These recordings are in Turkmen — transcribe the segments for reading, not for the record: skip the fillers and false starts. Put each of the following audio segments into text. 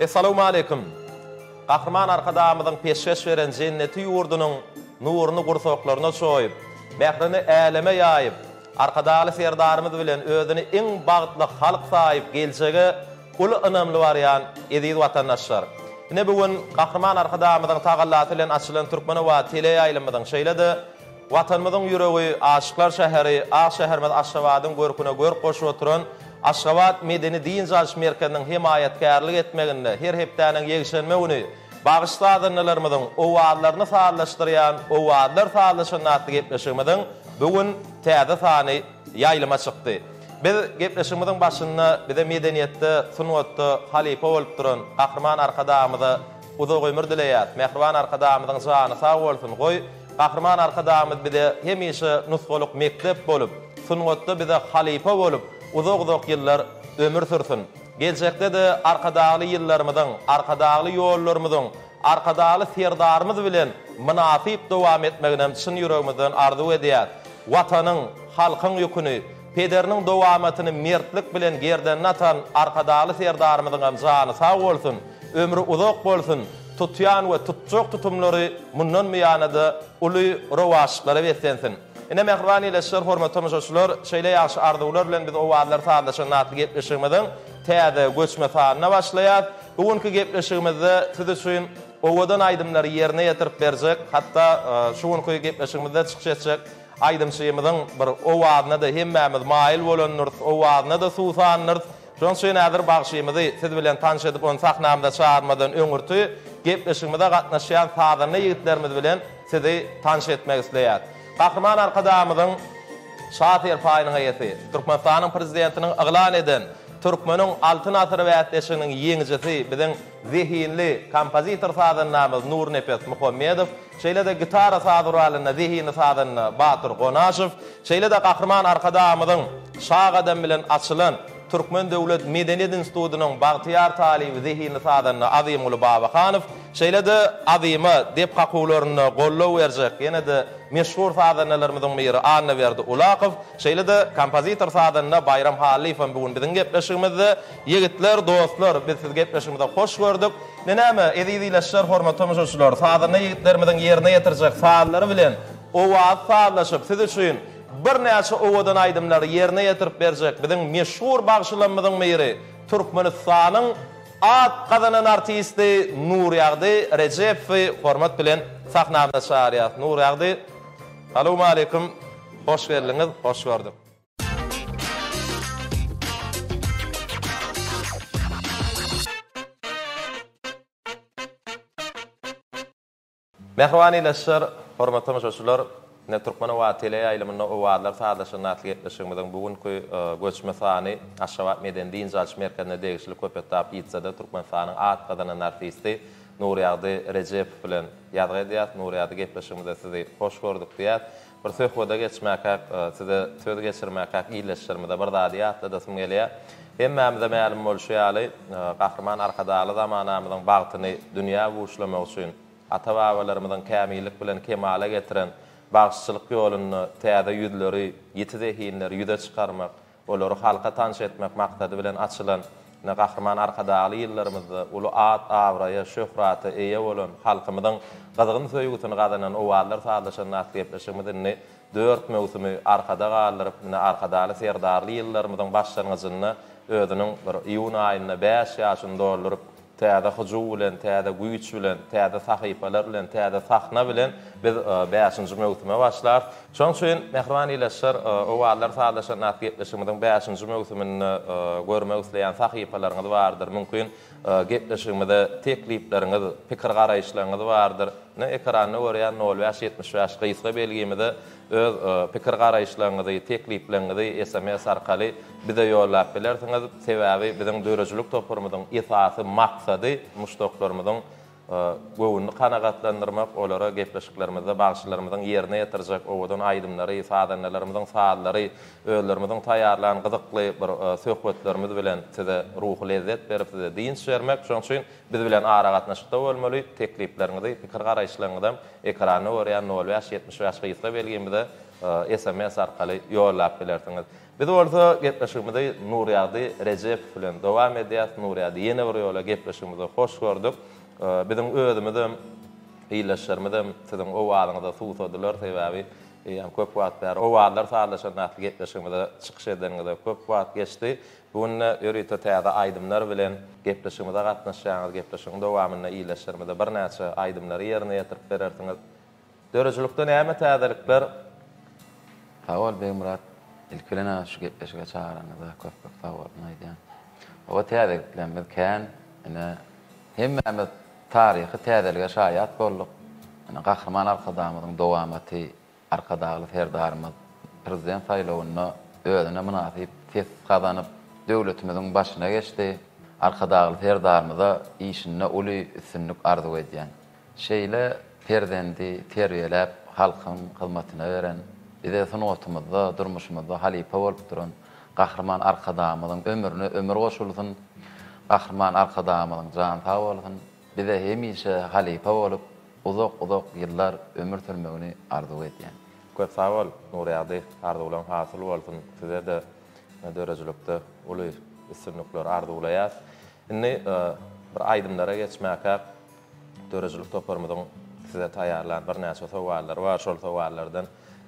Assalamu alaykum. Qahraman arkadamyzyň peşkeş beren jenneti ýurdunyň nuruny gursoklaryna çoýup, bährini äleme ýaýyp, arkadaly serdarymyz bilen özüni iň bagtly halk saýyp geljegi uly önämli barýan ediz watandaşlar. Ine bugun Qahraman arkadamyzyň tagallaty bilen açylan Türkmen we tele ýaýlymynyň şeýledi watanymyzyň ýüregi aşyklar şäheri, Aşşähermiz Aşgabatyň görküne gör goşup oturan Aşgabat medeni din jalş merkeziniň himayetkarlyk etmeginde her hepdäniň ýegişenmegini bagışladynylarymyzyň owatlaryny sağlaşdyrýan, owatlar sağlaşanatly gepleşigimiň bugun täze sany ýaýlyma çykdy. Biz gepleşigimiň başynda bize medeniýetde sunwatda halifa bolup duran Qahraman arkadamyzy uzak ömür dileýär. Mehriban arkadamyzyň jany sag bolsun. Goý Qahraman arkadamyz bize hemişe nusgalyk mektep bolup, sunwatda bize halifa bolup uzak ýyllar ömür sürsin. Geljekde de arkadaly ýyllarymyzyň, arkadaly ýollarymyzyň, arkadaly serdarymyz bilen münasip dowam etmegine çyn ýüregimizden arzu edýär. Watanyň, halkyň ýüküni, pederiniň dowamatyny mertlik bilen gerden atan arkadaly serdarymyzyň jany sag bolsun, ömrü uzak bolsun. Tutýan we tutjak tutumlary mundan meýanada uly rowaşlyklara beslensin. Ine mehriban ýeler hormatly müşahideler, şeýle ýaşy arzuwlar bilen biz owatlar saglaşanatly gepleşigimiň täze göçme sanyna başlaýar. Bugünkü gepleşigimizde siz üçin owadan aýdymlary ýerine ýetirip berjek, hatda şuňky gepleşigimizde çykyş etjek aýdymçymyzyň bir owadyna da hemmämiz maýil bolanyrys, owadyna da suwsanyrys. Şoň üçin häzir bagşymyzy siz bilen tanış edip onu sahnamda çağırmadan öňürtü gepleşigimizde gatnaşýan sadyny ýigitlerimiz bilen sizi tanış etmek isleýär. Qahraman arkadamyzyň şahyr paýynyň ýeti, Türkmenistanyň prezidentiniň aglan eden Türkmeniň altyn atyry wätleşiginiň ýeňijisi biziň zehinli kompozitor sadynamyz Nur Nepes Muhammedow, şeýle de gitara sadyralyna zehinli sadyna Batyr Gonaşew, şeýle de Qahraman arkadamyzyň şag adam bilen açylan Türkmen Döwlet Medeniýet Institutynyň bagtyar talyby zehinli sadyna Azimul Babakanow, şeýle de azymy dep hakularyny gollaw berjek, ýene de meşhur sadynalarymyzyň biri Anna Berdi Ulakow, şeýle de kompozitor sadyna Bayram Halifow bugun biziň gepleşigimizde ýigitler, dostlar, biz siz gepleşigimizde hoş gördük. Näme edidileşler hormatly müşahideler, sadyny ýigitlerimiziň ýerine ýetirjek saallary bilen owat sağlaşyp siz üçin bir näçe owadan aýdymlary ýerine ýetirip berjek biziň meşhur bagşylanmyzyň biri Türkmenistanyň at qazanan artisti Nur Ýagdy Rejepow hormat bilen sahnamda çağırýar. Nur Ýagdy, assalamu alaykum, hoş geldiňiz, hoş gördük. Mehriban ýeler, hormatly müşahideler, ne Türkmen we tele ýaýlymyny owatlar saglaşanatly gepleşigimiň bugünkü göçme sany Aşgabat medeni din jalş merkezine degişli köpetap ýitse-de Türkmenistanyň at qazanan artisti Nur Ýagdy Rejepow bilen ýadgy edýär. Nur Ýagdy gepleşigimizde sizi hoş gördük diýär. Bir söhbetde geçmäkä, size söz geçirmäkä ýyleşdirmede bir zady ýatladasym gelýär. Hemmämize ma'lum bolşýaly Qahraman arkadaly zamanamyzyň bagtyny dünýä wuşlamak üçin ata-babalarymyzyň kämillik bilen kemale getiren bagşçylyk ýoluny täze ýüzleri, ýeti zehinleri ýüze çykarmak, olary halka tanış etmek maksady bilen açylan Qahraman arkadaly ýyllarymyzda uly at, awraya, şöhraty eýe bolan halkymyzyň gazygyny söýgüsini gazanan owatlar saglaşanatly gepleşigimizni 4 mewsümi arkada galyryp, arkadaly serdarly ýyllarymyzyň başlangyjyny özüniň bir iýun aýyna 5 ýaşynda dolduryp täze hujuw bilen, täze güýç bilen, täze sahypalar bilen, täze sahna bilen biz 5-nji mewsüme başlar. Şoň üçin mehriban ýeler, owatlar saglaşanatly gepleşigimiň 5-nji mewsümini görmek isleýän sahypalaryňyz bardyr. Mümkin gepleşigimizde teklipleriňiz, pikir garaýşlaryňyz bardyr. Ne ekranyny görýän 0-70 gysga belgimizde öz pikir garaýşlaryňyzy, tekliplerinizi SMS arkaly bize ýollap bilersiňiz. Sebäbi biziň dörejilik topurumyzyň esasy maksady muşdoklarymyzyň göwünni kanagatlandyrmak, olara gepleşiklerimizde bagşylarymyzyň ýerine ýetirjek owadan aýdymlary, sadynalarymyzyň saallary, özlerimizin taýýarlanan gyzykly bir söhbetlerimiz bilen size ruhy lezzet berip size din şermek. Şoň üçin biz bilen ara gatnaşykda bolmaly. Teklipleriňizi, pikir garaýşlaryňyzy ekranyna görýän 0-70 ýaşga ýetip belgimizde SMS arkaly ýollap bilersiňiz. Biz bolsa gepleşigimizi Nuriyady Recep bilen dowam edýär. Nuriyady ýene bir ýola gepleşigimizi hoş gördük. Bizim özümizem iýleşlermizem sizin o wagtyňyzda suwsadylar sebäbi hem köp wagt ber. O wagtlar sağlaşan näçe gepleşigimizde çykyş edeniňizde köp wagt geçdi. Bunu ýörüýte täze aýdymlar bilen gepleşigimizde gatnaşýaňyz, gepleşigiň dowamyna iýleşlermizde bir näçe aýdymlary ýerine ýetirip berersiňiz. Dörejilikde näme täzelikler? Awal be Murat ilkilena şu gepleşige çağıranıza köp tawar naýdýan. O täzelikler kän ene hemme tarihi täzelige şaýat bolduk. Ene Gahrman Arkadamyň dowamaty arkadaly ferdarymyz prezident saýlawyna özüne münasip tes gazanyp döwletimiziň başyna geçdi. Arkadaly ferdarymyza işine uly üstünlük arzu edýän. Şeýle perdendi terbiýelep halkyň hyzmatyna beren bize sunuwatymyzda durmuşymyzda halipa bolup duran Gahrman Arkadamyň ömrüne ömür goşulsun. Gahrman Arkadamyň jan sag bolsun. Bize hemişe halipa bolup uzak ýyllar ömür sürmegini arzu edýän. Köp sag bol Nuriyady arzuwlaryň hasyl bolsun. Size de dörejilikde uly üstünlükler arzuwlaýar. Indi bir aýdymlara geçmäke dörejilik toparmyzyň size taýýarlan bir näçe sowallar bar. Şol sowallardan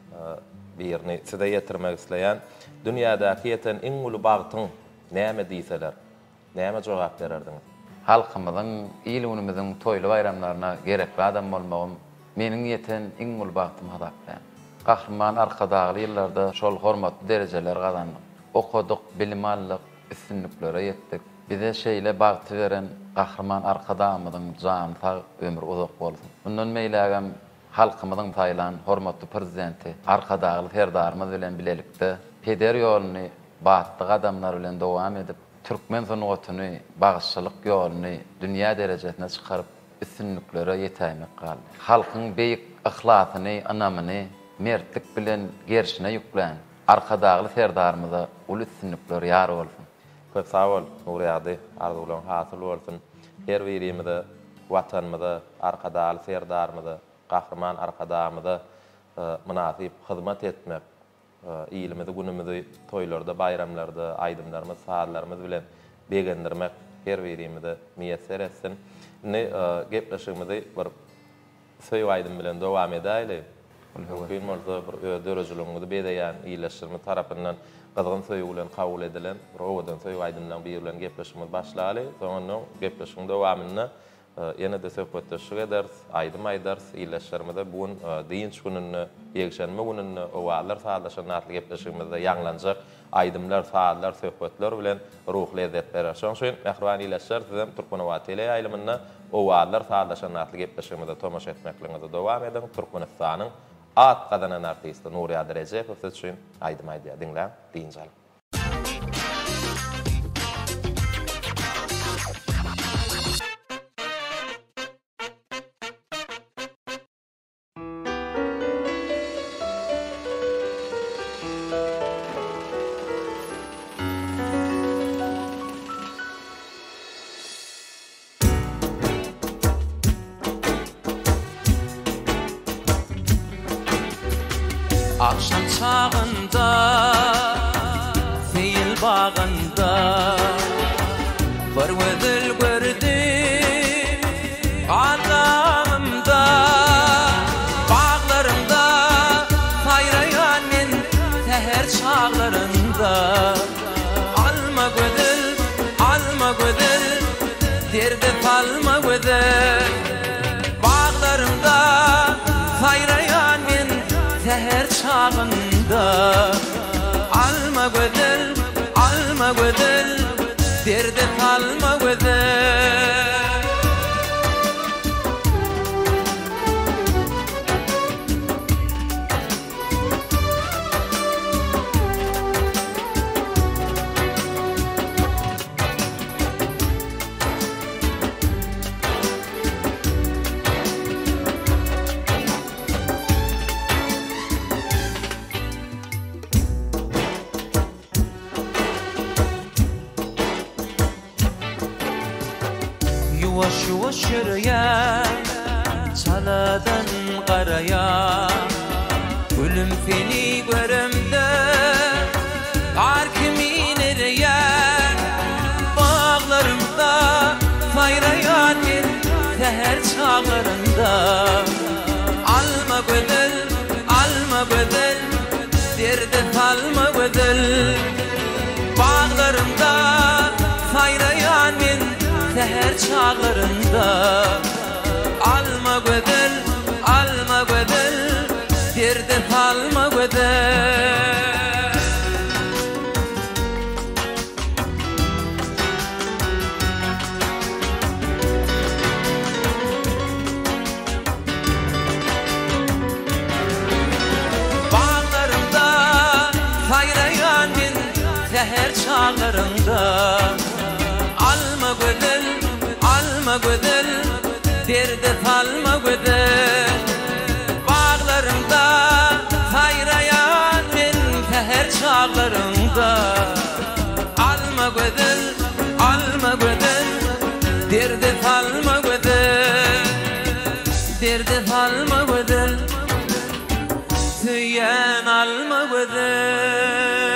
birini size ýetirmek isleýän dünýädäki ýeten iň uly bagtyň näme diýseler, näme jogap bererdiňiz? Halkymyzyň, ýylgynymyzyň toýly bayramlaryna gerekli adam bolmagym meniň ýeten iň uly bagtym hadapdan. Gahrman arkadaly ýyllarda şol hormatly derejeler gazandyk. Okuduk, bilim aldyk, üstünlüklere ýetdik. Bize şeýle bagty beren Gahrman Arkadamyň jan sag ömür uzak bolsun. Bundan meýlägem halkymyzyň taýlan hormatly prezidenti arkadaly ferdarymyz bilen bilelikde peder ýoluny batdyk adamlar bilen dowam edip türkmen sunuwatyny bagysçylyk ýoluny dünýä derejesine çykaryp üstünlüklere ýetämek galdy. Halkyň beýik ihlasy, anamyny mertlik bilen gerşine ýüklän arkadaly ferdarymyza uly üstünlükler ýar bolsun. Köp sag bol Nuriyady arzuwlaryň hasyl bolsun. Her birimize watanymyza, arkadaly ferdarymyza, Gahrman Arkadamyza münasip hyzmat etmek, iýilimizi, günümizi toýlarda, bayramlarda, aýdymlarymyz, saatlarymyz bilen begendirmek her birimize miýesser etsin. Ne gepleşigimizi bir söýüp aýdym bilen dowam edäýli. Mümkin bolsa bir dörejiligimizi bedeýän iýleşdirme tarapyndan gyzgyn söýüp bilen kabul edilen bir owadan söýüp aýdymdan bir bilen gepleşigimiz başlaly. Soňra gepleşigiň dowamyna ýene de söhbetleşik ederiz, aýdym-aýdars iýleşdirmede bugun diýinç gününi, ýekşenme gününi o wagtlar saatlaşan näçe gepleşigimizde ýanglanjak aýdymlar, saatlar, söhbetler bilen ruh lezzet berer. Şoň üçin mehriban iýleşler sizem Türkmen tele aýlymyna o wagtlar saatlaşan näçe gepleşigimizde tomaşa etmekliňizi dowam ediň. Türkmenistanyň at gadanan artisti Nuriyady Recep siz üçin aýdym-aýdýar diňläp diýinjal. Akşam çağında, fil bağında bir ödül gördüm adamımda. Bağlarımda sayrayan men seher çağlarında. Alma gödül derdi kalma gödül. Bağlarımda sayrayan men seher çağında. Alma gödül derdi kalma gödül. Yuvaş yürüyen çaladan karaya, gülüm feni çağlarında. Alma güzel, derdi salma güzel. Bağlarımda sayrayan men seher çağlarında. Alma güzel, derdi salma güzel. Seher çağlarında. Alma güzel, derdi salma güzel. Bağlarımda sayrayan men seher çağlarında. Alma güzel, derdi salma güzel. Derdi salma güzel, süyen alma güzel.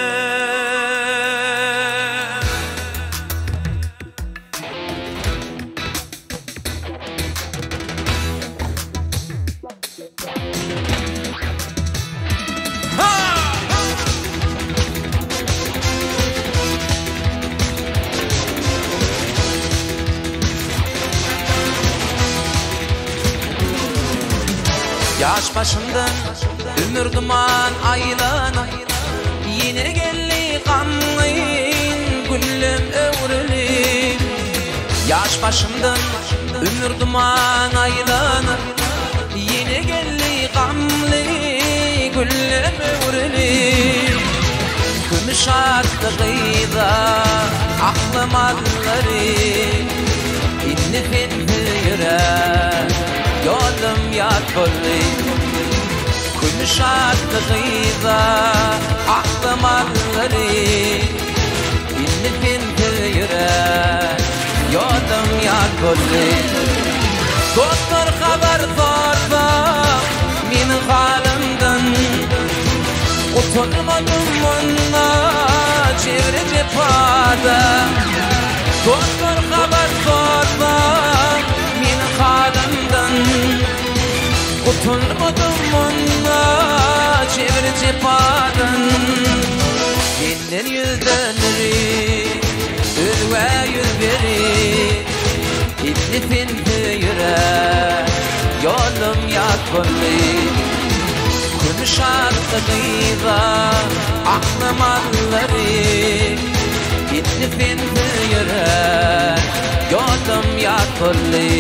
Yaş başımdan ömür duman aylana. Yine gelli kanlıyın güllüm övrülü. Yaş başımdan ömür duman aylana. Yine gelli kanlı güllüm övrülü. Gümüş attı kıyda aklım alları. İnni fendi yürer yolum yad bolli. Gümüş attı kıyda aklım alları. İnni fendi yürer yolum yad bolli. Doktor haber sorsa min halimden. Utanmadım onunla çevre cephada. Doktor haber sorsa min halimden. Utanmadım onunla çevre cephadan. Yeniden yüzdenleri ölve yüz verir. İnni fendi yürer yolum yad bolli. Gümüş attı kıyda aklım alları. İnni fendi yürer yolum yad bolli.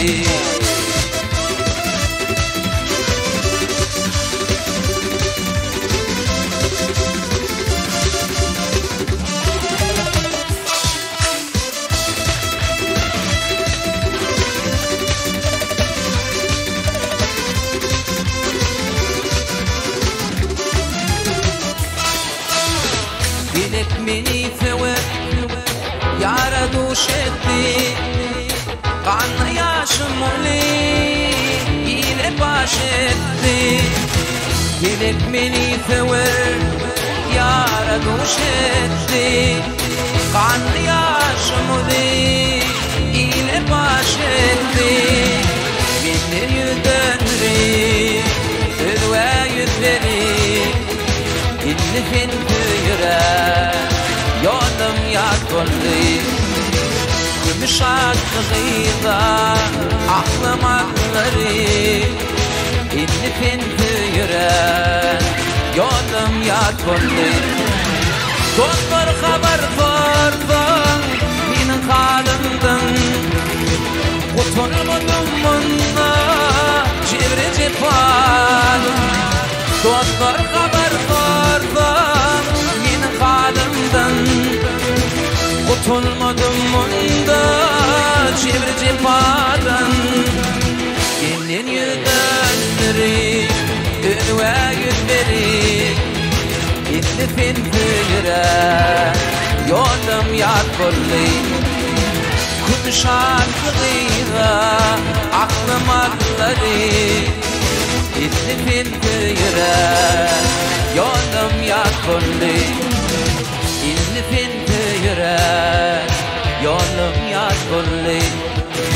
Bilek meni sever yaraduş etti. Kanlı yaşım oli ile baş etti. Bilek meni sever yaraduş etti. Kanlı yaşım oli ile baş etti. Binler yüzdenri ölve yüzleri. İnni fendi yürer yolum yad bolli. Gümüş attı kıyda aklım alları. İnni fendi yürer yolum yad bolli. Doktor haber sorsa min halimden. Utanmadım onunla çevre cephada. Doktor haber sorsa min halimden. Utanmadım onda çevre cephadan. Yeniden yüzdenleri ölve yüz verir. İnni fendi yürer yolum yad bolli. Gümüş attı kıyda aklım alları. İnni fendi yürer yolum yad bolli. İnni fendi yürer yolum yad bolli.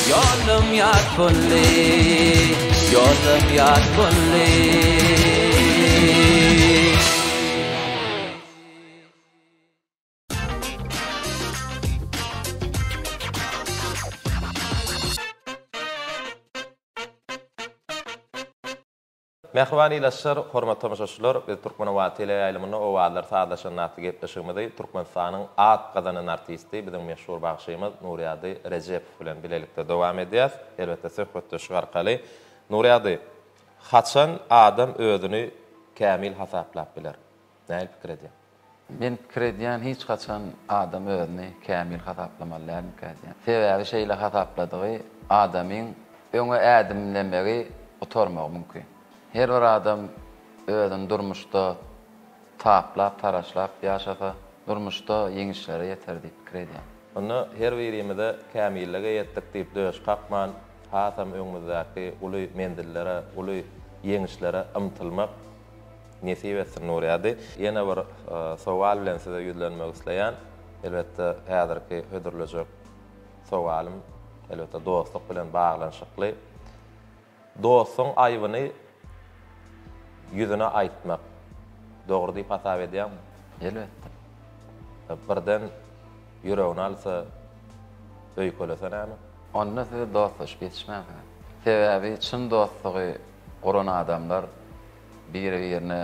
Yolum yat bulli, yolum yat bulli. Mehriban ilaşşar, hormat tamaşaçylar, biz Türkmen wagty ýaýlymyny o wagtlar saatlaşan näti gepleşigimizi Türkmenistanyň at gazanan artisti, biziň meşhur bagşymyz Nuriýady Rejepow bilen bilelikde dowam edýär. Elbetde söhbetdeşik arkaly. Nuriýady, haçan adam özüni kämil hasaplap biler? Näme pikir edýär? Men pikir edýän hiç gaçan adam özüni kämil hasaplamaly diýär. Sebäbi şeýle hasapladygy adamyň öňe ädimlemegi oturmagy mümkin. Her bir adam özüni durmuşda taplap, taraşlap ýaşasa, durmuşda ýeňişlere ýeter diýip pikir edýär. Onu her birimize kämillige ýetdik diýip döş kakman, hasam öňümüzdäki uly mendillere, uly ýeňişlere ymtylmak nesip etsin Nuriýady. Ýene bir sowal bilen size ýüzlenmek isleýän, elbetde häzirki hödürlejek sowalym elbetde dostluk bilen baglanşykly. Dostuň aýbyny yüzüne aýtmak dogry diýip hasap edýärmi? Elbetde. Birden yüreğini alsa öýkelese näme? Onda size dostluş geçmez. Sebäbi çyn dostlugy guran adamlar bir-birine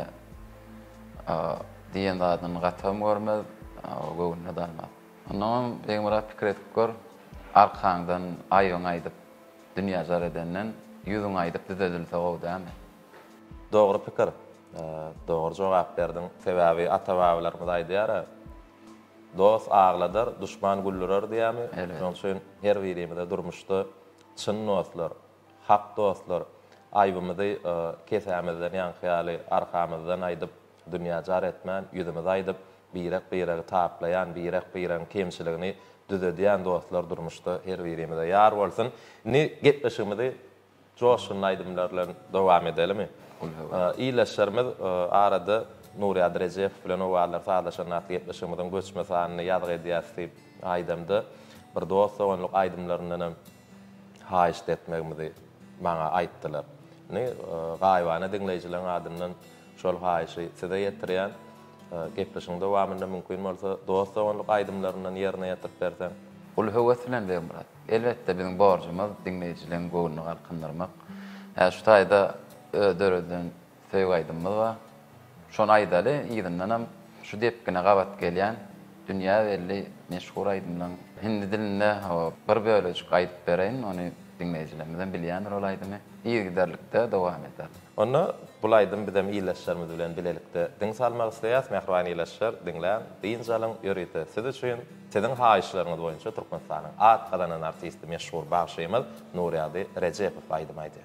diýen zadyny gatam görmez, göwnüne dalmaz. Ondan beňmira pikir edip gör, arkaňdan aýyň aýdyp dünýä jar edenden ýüzüň aýdyp düzelilse gowdamy? Dogry pikir. Dogry jogap berdiň. Sebäbi ata-babalarymyz aýdýar, dost ağladır, düşman güldürür diýämi? Şoň üçin her birimize durmuşda çyn dostlar, hak dostlar aýbymyzy kesämizden ýankyýaly arkamyzdan aýdyp dünýä jar etmän, ýüzümize aýdyp birek taplayan, birek kemçiligini düzedýän dostlar durmuşda her birimize ýar bolsun. Ni gepleşigimizi joşun aýdymlar bilen dowam edelimi? İýleşerimiz arada Nuriýady Rejepow bilen o wagtlar saatlaşan näti gepleşigimizden göçme sanyny ýadyk edýäs diýip aýdymdy. Bir dost oňluk aýdymlaryndan haýyş etmegimizi maňa aýtdylar. Ne gaýbana dinleýijileriň adyndan şol haýyşy size ýetirýän gepleşigiň dowamynda mümkin bolsa dost oňluk aýdymlaryndan ýerine ýetirip bersen. Ul höwes bilen beýmrat. Elbetde biziň borjumyz dinleýijileriň göwnüni galkandyrmak. Şu taýda döreden söýg aýdymyz bar. Şon aýdaly ýygyndam şu depkine gabat gelýän dünýä belli meşhur aýdymlaryň hindi dilinde bir bölejik aýdyp bereýin, ony dinleýijilerimizden bilýänler ol aýdymy. Ýygydarlykda dowam eder. Onu bul aýdym bizem iýleşlerimiz bilen bilelikde diň salmak isleýäs, mehriban iýleşler dinläň, diň jalyň ýörüýte. Siz üçin siziň haýyşlaryňyz boýunça Türkmenistanyň at gazanan artisti meşhur bagşymyz Nuriýady Rejepow aýdym aýdy.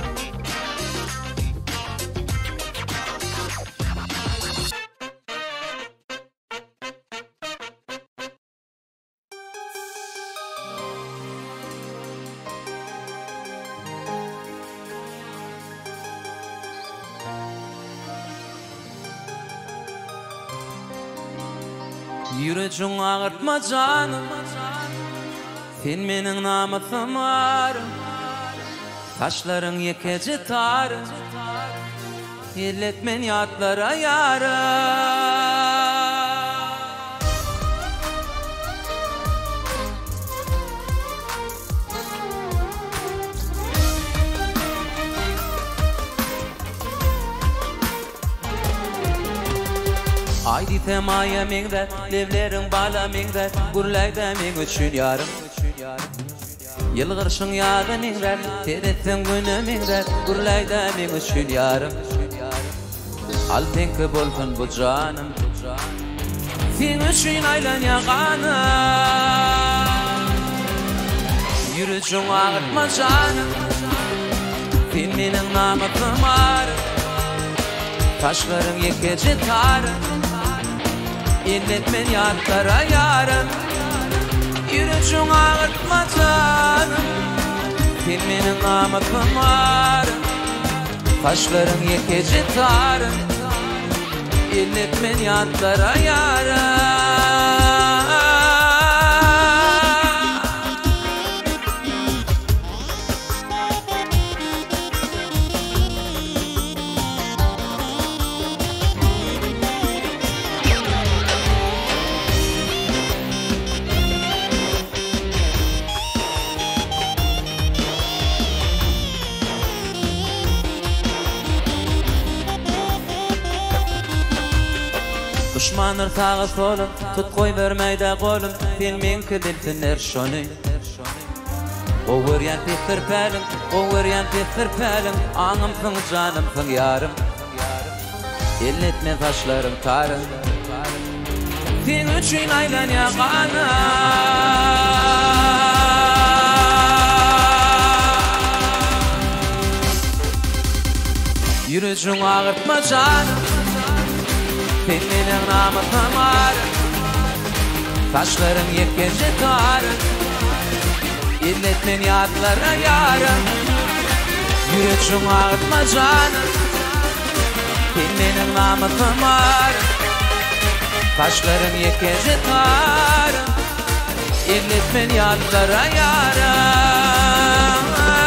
Yüreğin ağırtma canım, sen menin namusum varım. Taşların yekeci tarım, elletmen yatlara yarım. Aydi temaya mingde, levlerin bala mingde, gurlayda min üçün yarım. Yılgırşın yağı ningde, teretsin günü mingde, gurlayda min üçün yarım. Al penki bolsun bu canım, sen üçün aylan yağanım. Yürücün ağırtma canım, sen menin namusum varım. Taşların yekeci tarım, elletmen yatlara yarım. Yüreğin ağırtma canım, sen menin namusum varım. Taşların yekeci tarım, elletmen yatlara yarım. Düşmanlar tağı solum, tut koy vermeyde kolum, bilmeyin ki diltinler şonu. O veriyen pifir pelim, anım fın canım fın yarım. Elletme taşlarım tarım, fin üçün aylan yakana. Yürücün ağırtma canım, Filminin namı tamarım, taşların yekece tarım, illetmen yadlara yarım. Yürücün ağırtma canım, filminin namı tamarım, taşların yekece tarım, illetmen yadlara yarım.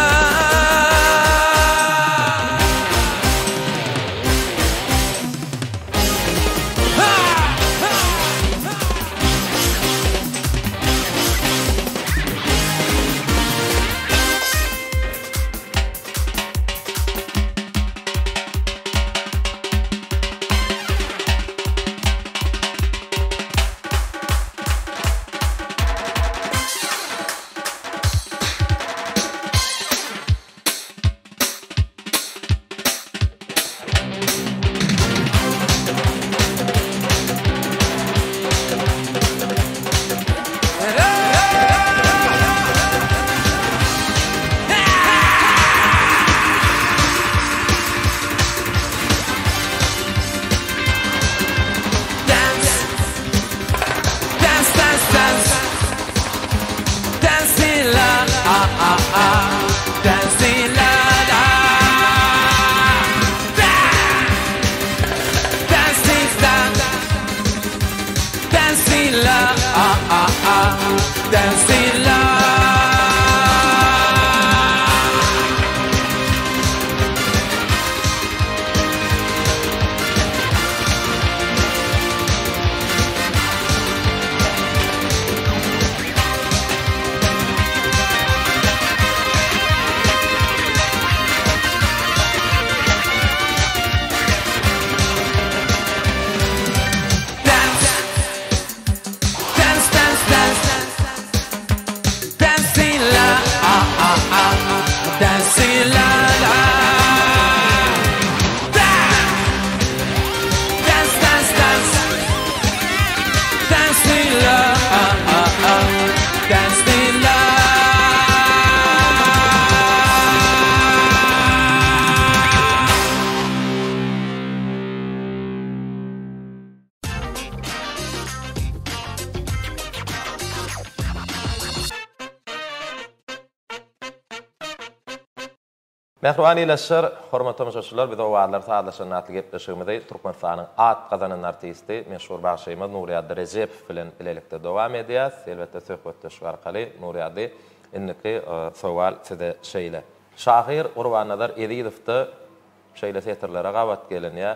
Mehriban ileşir, hormatly tamaşaçylar, biz o wagtlar saatlaşan atly gepleşigimizde Türkmenistanyň at gazanan artisti, meşhur başyma Nuriýady Rejepow bilen bilelikde dowam edýäs. Elbetde söhbetleşik arkaly Nuriýady inniki sowal size şeýle. Şahir Gurbanazar Edidowdy şeýle setirlere gawat gelenýär.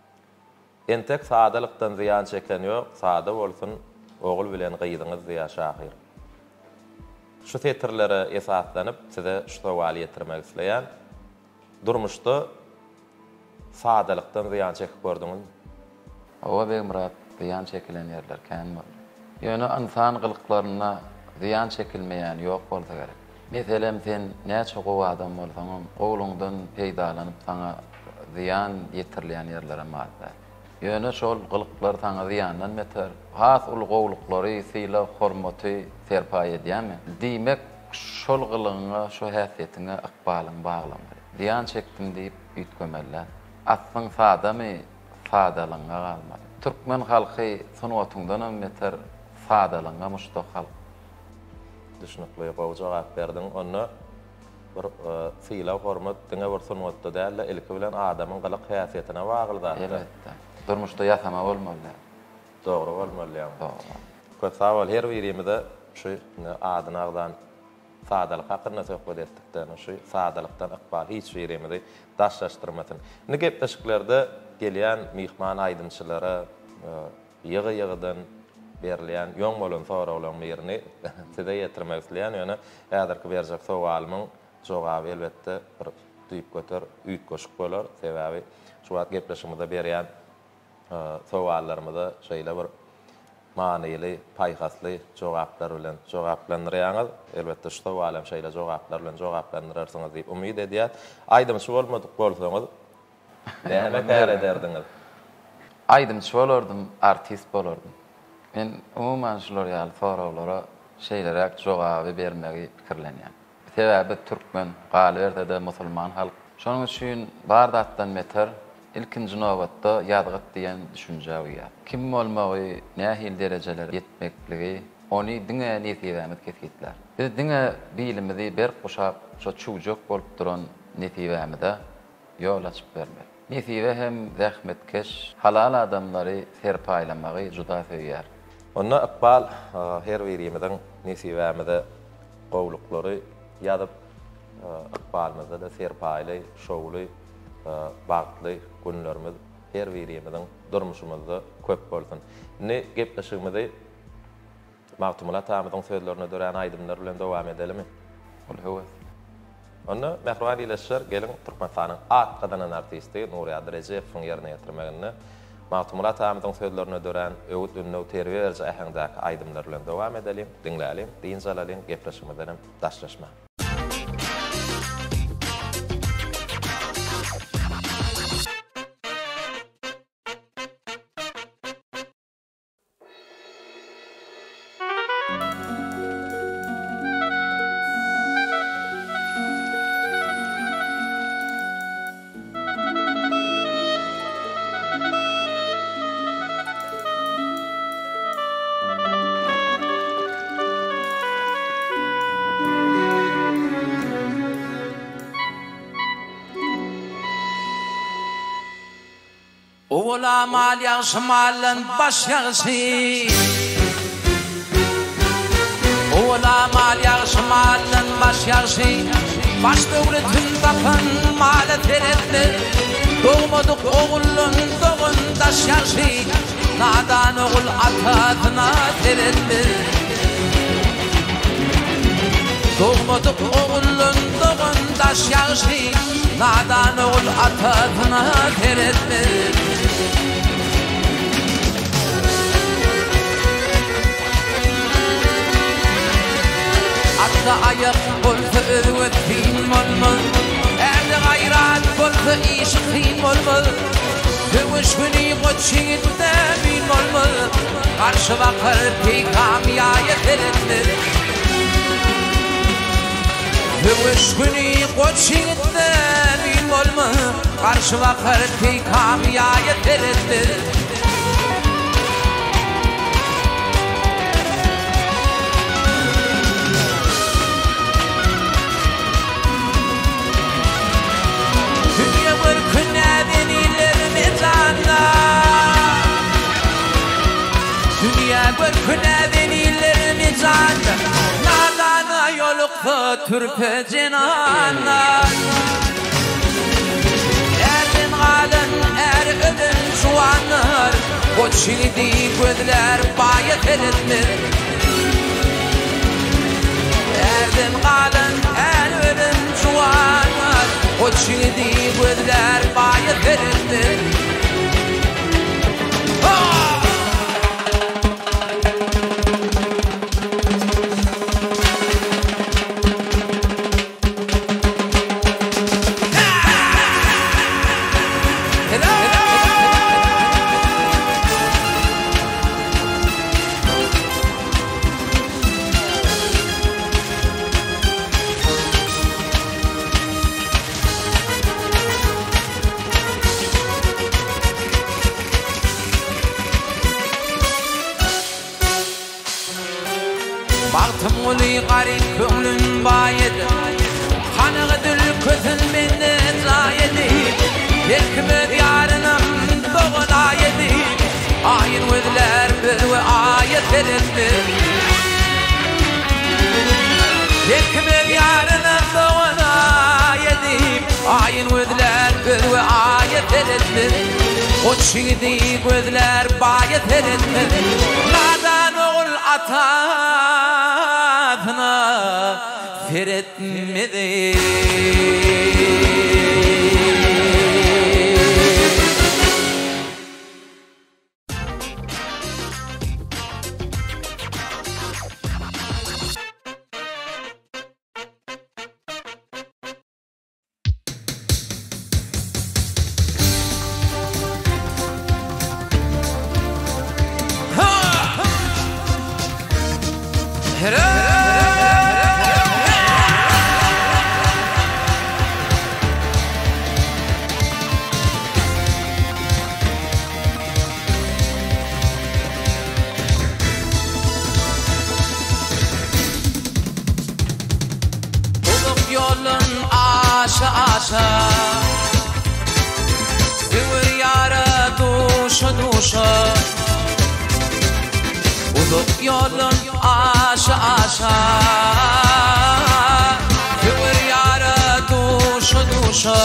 Entek sadalykdan ziýan çeken ýok, sada bolsun ogul bilen gyýdyňyz diýär şahir. Şu setirlere esaslanyp size şu sowal ýetirmek isleýän. Durmuşda sadalykdan ziýan çekip gördüňiz. Owa Begmurat ziýan çekilen ýerler kän bol. Ýöne insan gylklaryna ziýan çekilmeýän ýok bolsa gerek. Meselem sen näçe gowy adam bolsaň, ogluňdan peýdalanyp saňa ziýan ýetirilýän ýerlere maýda. Ýöne şol gylklar saňa ziýandan beter. Has ul gowluklary, syla, hormaty serpa edýärmi? Diýmek şol gylyňa, şo häsiýetine ykbalyň baglanmaly. Ziyan çektim deyip ütkömeller. Aslın sadamy, sadalyňa galmaly. Türkmen halky sunuwatyňdan meter sadalyňa muştak halk. Düşünükli gowy jogap berdiň. Onu bir syla hormat diňe bir sunwatda däl, ilki bilen adamyň gylyk häsiýetine baglydyr. Elbetde. Durmuşda ýasama bolmaly. Dogry bolmaly. Dogry. Kösawal her birimizde şu adynyňdan sadalyk hakyrna söhbet etdikden, şu sadalykdan ykbal hiç birimizde daşlaşdyrmasyn. Ne gepleşiklerde gelýän mihman aýdymçylara ýygy-ýygydan berilýän ýoň bolan soragylaryň birini size ýetirmek isleýän, ýöne häzirki berjek sowalymyň jogaby elbetde bir düýüp göter, üýt goşuk bolar. Sebäbi şu wagt gepleşigimizde berýän soallarymyza şeýle bir manyly, paýhasly jogaplar bilen jogaplandyrýaňyz. Elbetde şu soalem şeýle jogaplar bilen jogaplandyrarsyňyz diýip umyd edýär. Aýdymçy bolmadyk bolsaňyz näme täýär ederdiňiz? Aýdymçy bolardym, artist bolardym. Men umumyň şular ýaly soraglary şeýlerek jogaby bermegi pikirlenýär. Sebäbi türkmen, galiberde musulman halk. Şonuň üçin bar zatdan meter ilkinji nowatda ýadgyt diýen düşünje ýa. Kim bolmagy, nähil derejeler ýetmekligi, ony diňe netibämet ketgitler. Biz diňe bilimizi ber goşap, şo çuwjak bolup duran netibämede ýol açyp bermek. Netibe hem zähmetkeş, halal adamlary serpaýlamagy juda söýýär. Onda Iqbal her birimiziň netibämede gowluklary ýadyp Iqbalymyzda da serpaýly, şowly, bagtly günlerimiz her birimiziň durmuşymyzda köp bolsun. Ne gepleşigimizi Magtumulat amyň sözlerine dören aýdymlar bilen dowam edelim. Ol howa. Onda Mehriban ileşler gelin Türkmenistanyň atgadan artisti Nuriýat Rejepowyň ýerine ýetirmegini Magtumulat amyň sözlerine dören öwüt ünlü terbiýerji ähengdäki aýdymlar bilen dowam edelim, dinlälim, diýinjalalym, gepleşigimizden daşlaşma. Ola mal ýagşy malyn baş ýagşy. Ola mal ýagşy malyn baş ýagşy. Baş döwletin tapan mala teretli. Doğmadyk oğullun doğun daş ýagşy. Nadan oğul atatyna teretli. Doğmadyk oğullun doğun daş ýagşy. Nadan oğul atatyna teretli. Atta ayak bolsa öwet fin bolmaz. Erde gayrat bolsa işi fin bolmaz. Dövüşgüni goçyňda bin bolmaz. Karşı bakar peýgam ýaýa teretler. Dövüşgüni goçyňda bin bolmaz. Karşı bakar peýgam ýaýa teretler. Dünya görküne denilerimi canlı Nadana yolukta türpe cenana Erdin galın er ödün şuanlar O çilidi gözler bayat eritler Erdin galın er ödün şuanlar O çilidi gözler bayat eritler Baktım uli garip kömlün bayedi Kanığı dül kötün bende zayedi Yekme yarınım doğun ayedi Ayın vedler ve ayet edetti Yekme yarınım doğun ayedi Ayın vedler ve ayet edetti O çiğdi gözler bayet edetti Nadan oğul ata Feretmedi Yolun aşa aşa Dövür yara duşa duşa Uzak yolun aşa aşa Dövür yara duşa duşa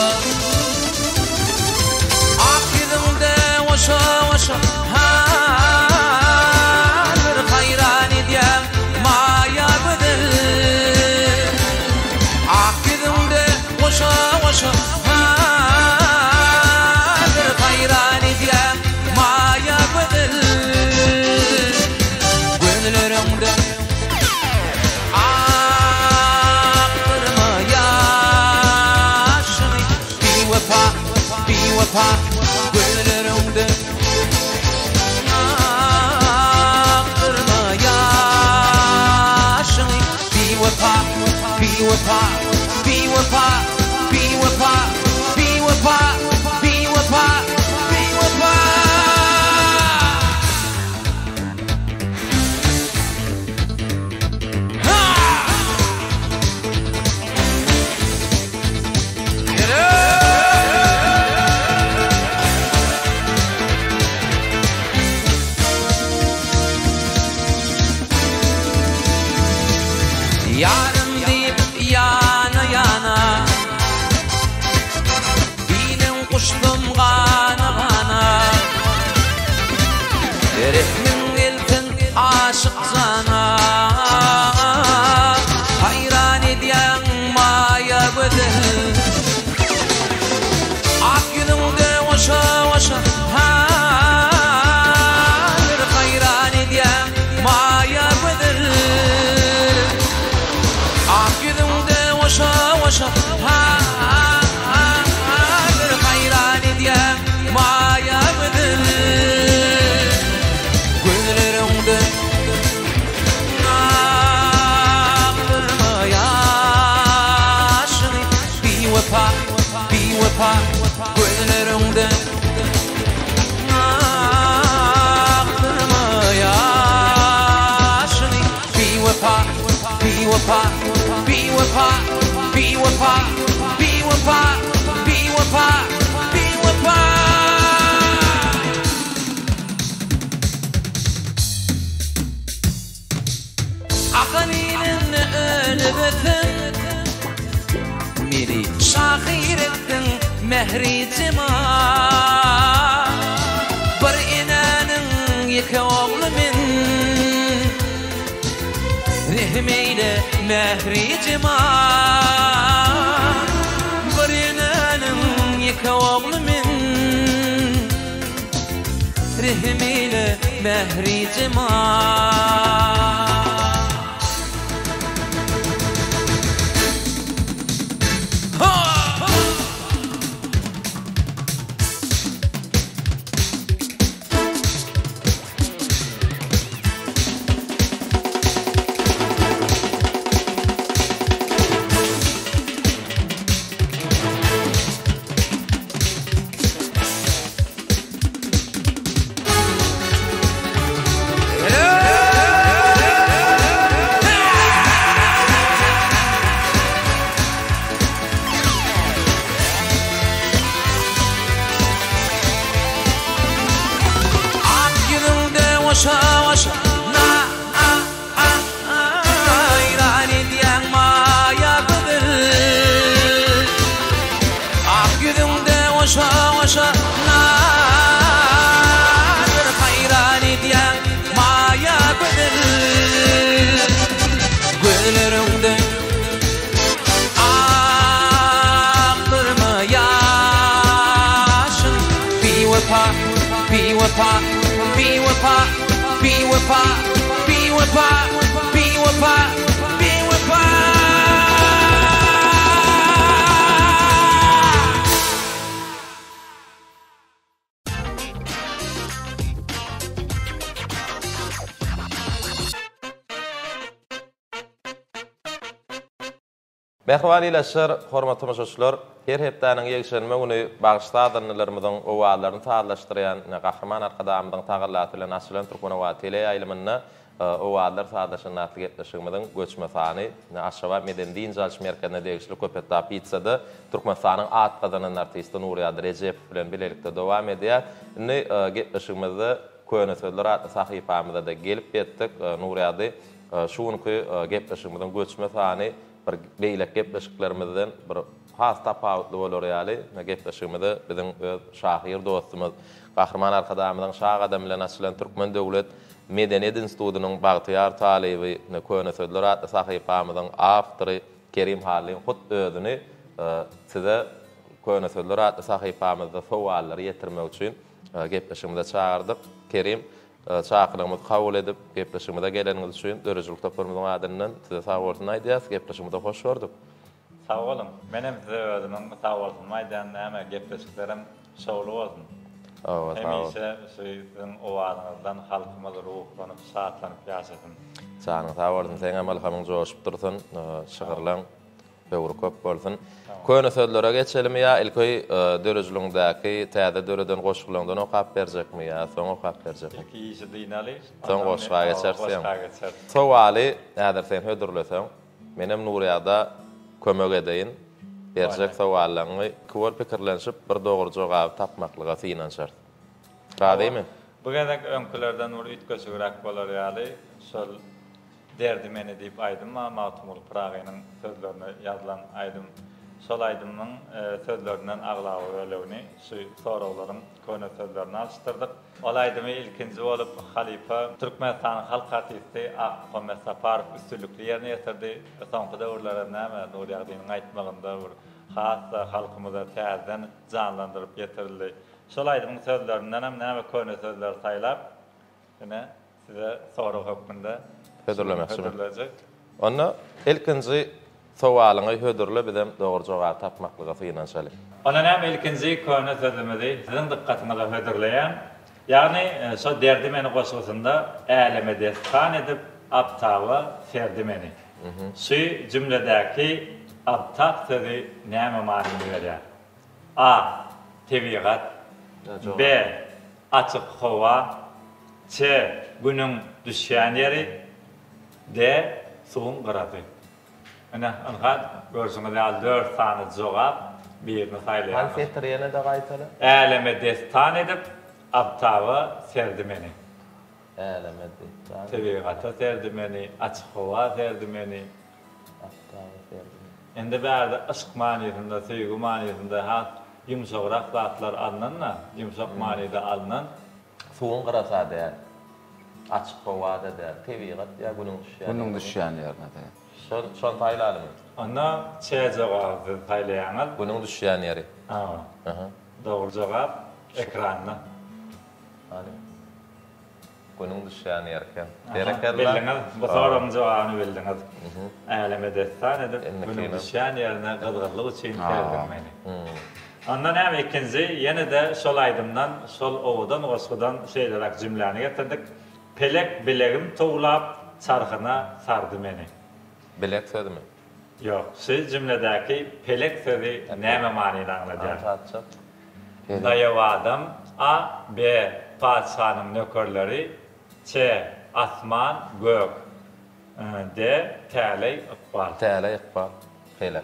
Akidimde vaşa vaşa Halir hayran ediyem maya bedel Vaşa vaşa hadir hayran ediyem maya bedel Gönllerimde aktırma yaşını Bir vefa Gönllerimde aktırma yaşını Bir vefa Yarım deyip yana yana Dilim kuştum gana gana Rehmin eltin aşık sana Hayran ediyen maya bedel Ak günümde vaşa vaşa Halir hayran ediyen maya bedel Akidimde vaşa vaşa halir hayran ediyem maya bedel Gönllerimde aktırma yaşını Bir vefa Gönllerimde aktırma yaşını Bir vefa Akalinin ölübettin Miri şahir ettin mehricima Bir inanın yıkı oğlumin Rehmeyle mehricima Bir inanın yıkı oğlumin Rehmeyle mehricima Vaşa vaşa hayran ediyen maya bedel Ak yüzümde vaşa vaşa hayran ediyen maya bedel Gönllerimde aktırma yaşın Bir vefa Be with Mehriban ileşer, hormatly müşahiçler, her hepdäniň ýegşenme güni bagışladylarymyzyň owalaryny taýlaşdyrýan Gahrman arkadamyň taýgarlaty bilen açylan Türkmen owa tele ýaýlymyna owalar taýlaşyny atlygypdyşymyň göçme sany Aşgabat Medeniýet Jalş merkezine degişli köpetda pizzada Türkmenistanyň at gazanan artisti Nuriyad Recep bilen bilelikde dowam edýär. Indi gepleşigimizde köne sözler atly sahypamyzda da gelip ýetdik. Nuriyady şuňky gepleşigimizden göçme sany bir beýlek gepleşiklerimizden bir has tapawutly bolar ýaly. Gepleşigimizde biziň şahyr dostumyz Gahrman arkadamyň şah adam bilen açylan Türkmen Döwlet Medeniýet Institutynyň bagtyar talibi köne sözler atly sahypamyzyň awtory Kerim Halim hut özüni size köne sözler atly sahypamyzda sowallary ýetirmek üçin gepleşigimizde çağırdyk. Kerim çağrılymyzy kabul edip gepleşigimize geleniňiz üçin dörejlik toplumyň adyndan size sag bolsun aýdýas. Gepleşigimize hoş gördük. Sag bolun. Menem size özümiň sag bolsun aýdan näme gepleşiklerim şowly bolsun. Hemişe sizin owaňyzdan halkymyz ruhlanyp saatlanyp ýaşasyn. Sağ olun. Sen amalhamyň joşup dursun, şygyrlaň böwri köp bolsun. Köne sözlere geçelim ýa ilki dörejliňdäki täze döreden goşgulandan okap berjekmi ýa soň okap berjekmi? İlki ýyşy dynali. Soň goşga geçersen. Sowaly näder sen hödürleseň, menem Nuriyada kömek edeýin. Berjek sowallaryny köp pikirlenşip bir dogry jogap tapmaklyga synanşar. Radymy? Bu gedek öňkülerden bir ütköşürak bolar ýaly. Şol derdi meni diýip aýdym, Matumul Pragynyň sözlerini ýazylan aýdym. Şol aýdymyň sözlerinden aglawy ölegini şu sorawlaryň köne sözlerini alıştyrdyk. Ol aýdymy ilkinji bolup Halifa Türkmenistan halk artisti Ahmet Saparov üstünlükli ýerine ýetirdi. Soňky döwürlerde näme Nuriýadyň aýtmagynda bir has halkymyza täzeden janlandyryp ýetirildi. Şol aýdymyň sözlerinden hem näme köne sözler saýlap, ene size soraw hökmünde hödürlemekçi. Onda ilkinji sowalyňy hödürle bizem dogry jogap tapmaklyga synanşaly. Ona näme ilkinji köne sözümidi siziň dikkatiňize hödürleýän, ýagny şo derdi meni goşgusynda äleme destan edip aptawa serdi meni. Şu jümledäki aptak sözi näme manyny berýär? A. Tebigat. B. Açyk howa. C. Günüň düşýän ýeri. D. Suwun garaty. Ana anhat görüşüňiz ýa 4 sany jogap birini saýlaýar. Hansetriyene de gaýtaly. Äleme destan edip aptawa serdi meni. Äleme destan. Tebigat serdi meni, açyk howa serdi meni. Aptawa serdi. Endi bärde aşk manýasynda, söýgü manýasynda has ýumşagrak zatlar alnanna, ýumşak manyda alnan. Suwun garasa däl. Açyk howa da däl. Tebigat ýa günüň düşýän. Günüň düşýän ýerine de. Şol taýlalymy? Onda çeýjawaby taýlaýaňyz. Günüň düşýän ýeri. Dogry jogap ekranna. Hadi. Günüň düşýän ýerken. Berekeler. Bu soragyň jogabyny bildiňiz. Äleme destan edip günüň düşýän ýerine gyzgyrlyk üçin terdirmeli. Ondan hem ikinci, yine de şol aydımdan, şol ovudan, oşkudan şeylerak cümleni getirdik. Pelek bilegim toğlap, çarxına sardı meni. Bilek sözü mü? Yok, şu cümledeki pelek sözü näme manýyny anladýar? Daýaw adam, A, B, padşanyň nökerleri, C, asman, gök, D, täle, ykbal. Täle, ykbal, pelek.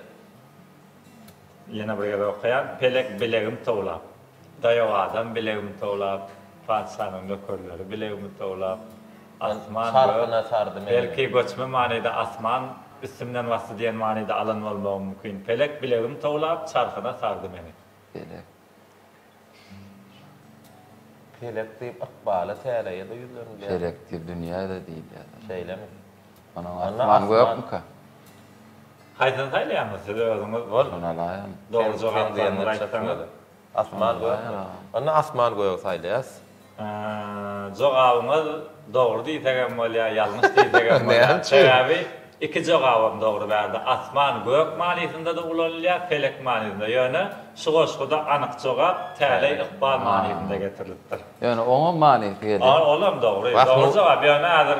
Yine bir gede okuyan, pelek bilegim toğlap. Daýaw adam bilegim toğlap, padşanyň nökerleri bilegim toğlap, asman, sardyna sardy meni. Belki göçme manyda asman, üstümden wasy diýen manyda alan bolmagy mümkin. Pelek bilegim toğlap, çarxyna sardy meni. Pelek. Pelek diýip ykbala täleýe de ýüzlerini. Pelek diýip dünýäde diýil ýa. Şeýlemi? Ana asman gökmü ka? Haýdan taýlaýarmy siz özüňiz bol? Ona laýan. Dogry jogap aýtdyňyz. Asman gök. Ona asman gök saýlaýas. Jogabyňyz dogry diýsegem bolýar, ýalňyş diýsegem bolýar. Sebäbi iki jogabym dogry berdi. Asman gök manysynda da ulanylýar, pelek manysynda. Ýöne şu goşguda anyk jogap täle ykbal manysynda getirilipdir. Yani onun manisi geldi. Olam dogry. Dogry jogap ýöne häzir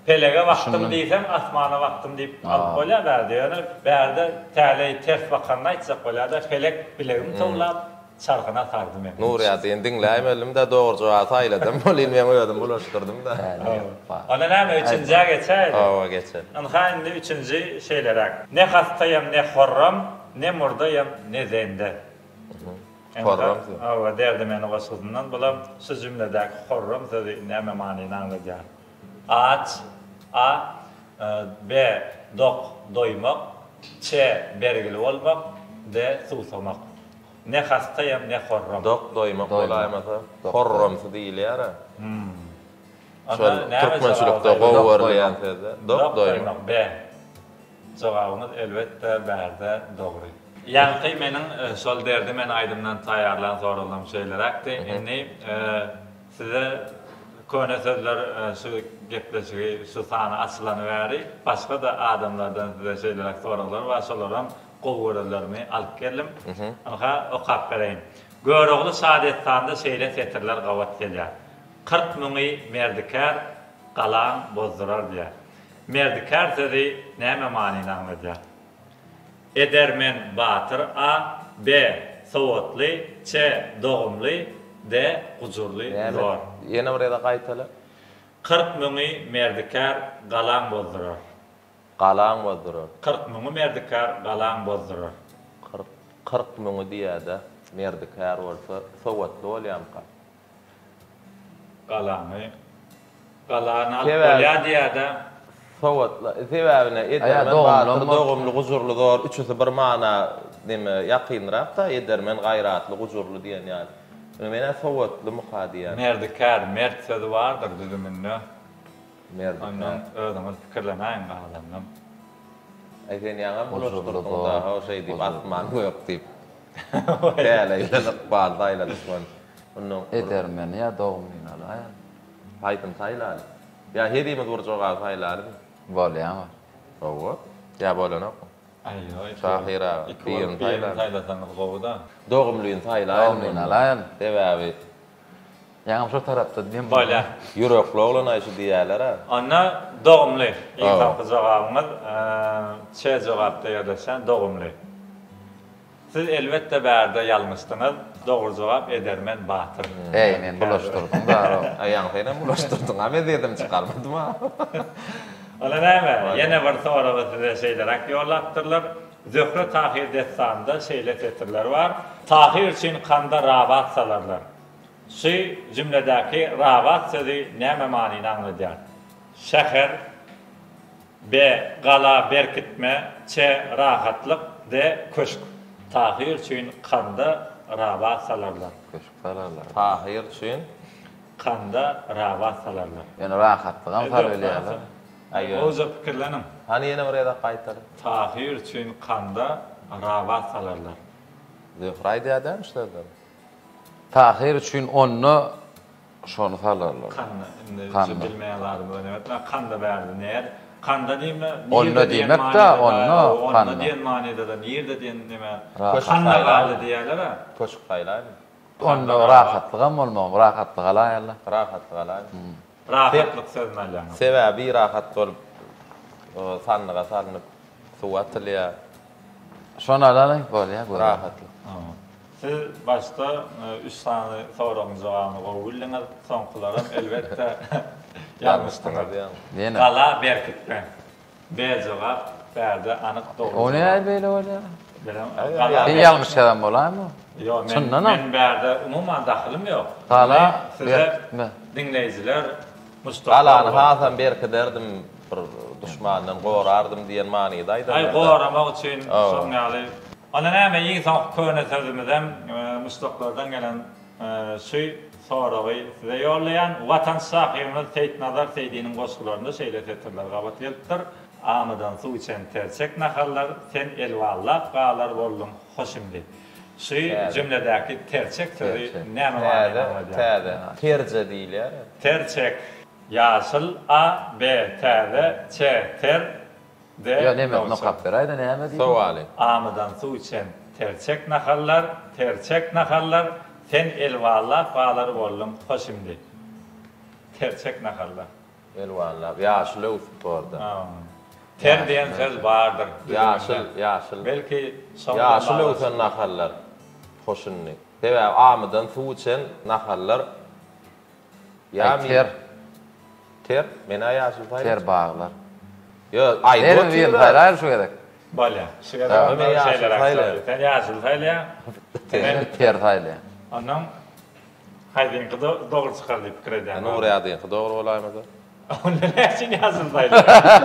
Pelege wagtym diýsem, asmana wagtym diýip alyp bolýar da diýeni. Bärde täle ters bakanna aýtsak bolýar, felek bilegim towlap çarkyna sardy men. Nuriyat dinläýim elim de dogry jogap aýladym. Bolýan men öýdüm bulaşdyrdym da. Ana näme üçinjiä geçer? Awa geçer. Ana indi üçinji şeýlerak. Ne hastaýam, ne horram, ne murdaýam, ne zende. Horram. Awa derdi meni goşgydyndan bulam şu jümledäki horram sözi näme manyny anlaýar. Aç, A, B, dok, doymak, Ç, bergili olmak, D, susamak. Ne hastaýam, ne horram. Dok doymak bolaýmasa, horramsy diýilýär. Şol türkmençilikde gowurlaýan sözi. Dok doymak. B. Jogabyňyz elbetde bärde dogry. Ýani meniň şol derdi men aýdymdan taýýarlan soralan şeýlerakdy. Indi size köne sözler şu gepleşigi şu sany açylanybery, başga da adamlardan size şeýlerak soralar we şolaram gowurlarmy alyp geldim. Aha okap bereýin. Görogly Saadetstanda şeýle setirler gawat gelýär. 40 000 merdikar galan bozdurar diýär. Merdikar sözi näme manyny anlaýar? Edermen batyr A, B sowatly, Ç dogumly, D gujurly zor. Ýene bir ýerde gaýtala. 40 000 merdikar galan bozdurar. Galan bozdurar. 40 000 merdikar galan bozdurar. 40 000 diýäde merdikar bolsa sowatly bolýarmy? Galany bolýar diýäde. Sowatly sebäbine edermen batyr dogumly gujurly zor üçüsi bir mana neme ýakynrak da edermen gaýratly gujurly diýen ýaly. Mene sowatly muhadiýan. Merdikar, mert sözi bardyr düzüminde. Merdikar. Ondan özüňiz pikirlemäň adamlar. Aýten ýaňam bulaşdyrdyňda ha şeý diýip atman ýok diýip. Täle ýalyp bardaýladyk. Ondan Edermen ýa dogumlyň alaýan. Haýtym saýlar. Ya hedime dur jogap saýlar. Bolýar. Owa. Ya bolanok. Aýo, Şahira, biýin saýlar. saýlasaňyz gowda. Dogumlyň saýlar. Dogumlyň alaýan. Sebäbi Ýa-ni şu tarapda diýen Bolýar. yürekli oglan aýşy diýerler ha. Onda dogumly. İlk jogabyňyz Ç jogapda ýerleşen dogumly. Siz elbetde bärde ýalňyşdyňyz. Dogry jogap edermen batyr. men bulaşdyrdım da. Aýaň saýlan bulaşdyrdyň. Ama dedim çykarmadym ha. Ola näme? Ýene bir soragy size şeýlerak ýollapdyrlar. Zöhre tahir destanında şeýle setirler bar. Tahir üçin kanda rabat salarlar. Şu cümledäki rabat sözi näme manyny anlaýar? Şäher, B. Gala berkitme, Ç. Rahatlyk, D. Köşk. Tahir üçin kanda rabat salarlar. Köşk salarlar. Tahir üçin Kanda rabat salarlar. Ýani rahatlygyň sarylýarlar. aýo. Oza pikirlenim. Hani ýene bir ýerde gaýtar. Tahir üçin kanda rabat salarlar. Zöhraý diýädem şeýle. Tahir üçin onu şonu salarlar. Kanna, Kanna. indi bilmeýänler bilen etme, kanda bärdi näer? Kanda diýme, Onna diýmek de, onna, onna kanna. diýen manyda da, ýerde diýen näme? Rahat. Kanna bärdi diýerler ha. Köşk gaýlar. Onu rahatlygyň bolmagy, rahatlyg alaýarlar. Rahatlyk galar. Rahatlyk sözmelýär. Sebäbi rahat bolup sanlyga salynıp suw atylýar. Şonu alaýan bolýar. Rahatlyk. Siz başta 3 sany soragyň jogabyny gowuldyňyz, soňkularym elbetde ýalňyşdyňyz. Ýene. Gala berkitme. B jogap bärde anyk dogry. Onu näme beýle bolýar? Gala Bir ýalňyş adam bolarmy? Yo, Şundan men bärde umuman dahylim ýok. Gala size berkitme. dinleýijiler Galan hasan berki derdim bir düşmandan gorardım diýen manyda aýdym. Ay goramak üçin soňaly. Ana näme ýyň soň köne sözümizem mustaqlardan gelen şu soragy size ýollaýan Watan Şahyrymyz Seyit Nazar Seydiniň goşgularynda şeýle setirler gabat gelipdir. Amadan suw içen terçek nahallar sen elwallap galar boldum hoşumdy. Şu cümledäki terçek sözi näme manyny Täze. Terje diýilýär. Terçek ýaşyl A, B, täze, Ç, ter, D. Ýa näme nokap beraýda näme diýip? Sowaly. Amadan suw içen terçek nahallar, sen elwallap galar boldum hoşumdy. Terçek nahallar. Elwanlar, yaşıl öwsüp orada. Ter diyen söz vardır. Yaşıl. Belki Yaşıl öwsen nahallar. Hoşunny. Tebe amydan suw içen nahallar. Ter, mena yaşıl fayl. Ter bağlar. Yo, aydo Hayır şu gerek. Balya. Sigara men yaşıl fayl. Sen yaşıl fayla. Ter faylı. Anam haydin kıda doğru çıkar deyip fikir eden. Nuri adyn doğru olaýmady. Onda näçin yaşıl fayla?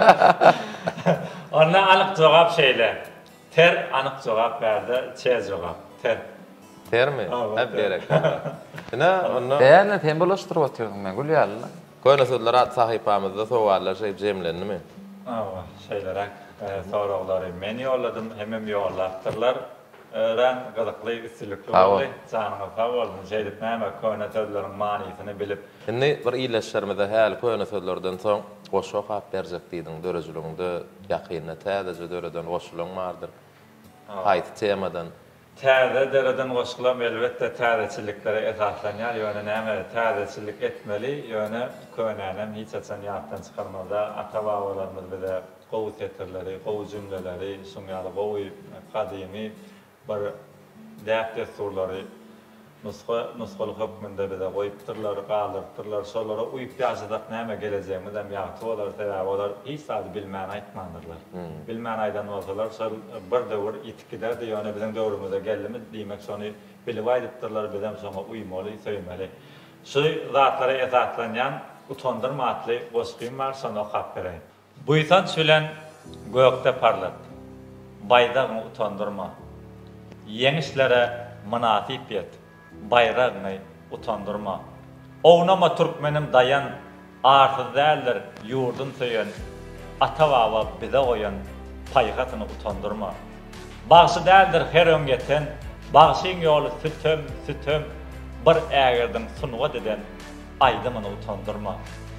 Onda anyk jogap şeýle. Ter anyk jogap berdi, çe jogap. Ter mi? Hep berek. Onna Değerli tembolashtyryp atýardym men gülýärli. Koyna sözler at sahipamızda soğuarlar şey cemlenli mi? Şeylerak soruqlary men yolladım, hemem yollapdyrlar. Ran gazakly üstünlükli boldy. Janyňa sag bolsun. Şeýdip näme koyna sözleriň manysyny bilip. Indi bir iýleşýärmede häl koyna sözlerden soň goşok hap berjek diýdiň dörejliginde ýakyna täze döreden goşulan bardyr. Haýt temadan Täze dereden goşulan elbetde täzeçiliklere esaslanýar. Ýöne näme täzeçilik etmeli, ýöne köýnänem hiç açan ýatdan çykarmada ata-babalarymyz bize gowy tetirleri, gowy jümleleri, şuňaly gowy kadymy bir däpde surlary nusgaly hökmünde bize goýupdyrlar, galdyrdylar, şolara uýup ýaşadak näme gelejegimiz hem ýaty bolar, sebäbi olar hiç sady bilmän aýtmandyrlar. Bilmän aýdan bolsalar, şol bir döwür ýetikdiler, ýöne biziň döwrümizde gelýärmi diýmek şonu bilip aýdypdyrlar, biz hem şoňa uýmaly, söýmeli. Şu zatlara esaslanýan utandyrmatly goşgym bar, şonu hap bereýin. Buýsan sülen gökde parlat. Baydagyny utandyrma. Yeňişlere münasip et. Bayragyny utandyrma. Ownama türkmenim dayan, arsız däldir ýurdun söýen, ata-baba bize goýan paýgatyny utandyrma. Bagşy däldir her öňgeten, bagşyň ýoly sütüm, bir ägirdiň sunuga deden aýdymyny utandyrma.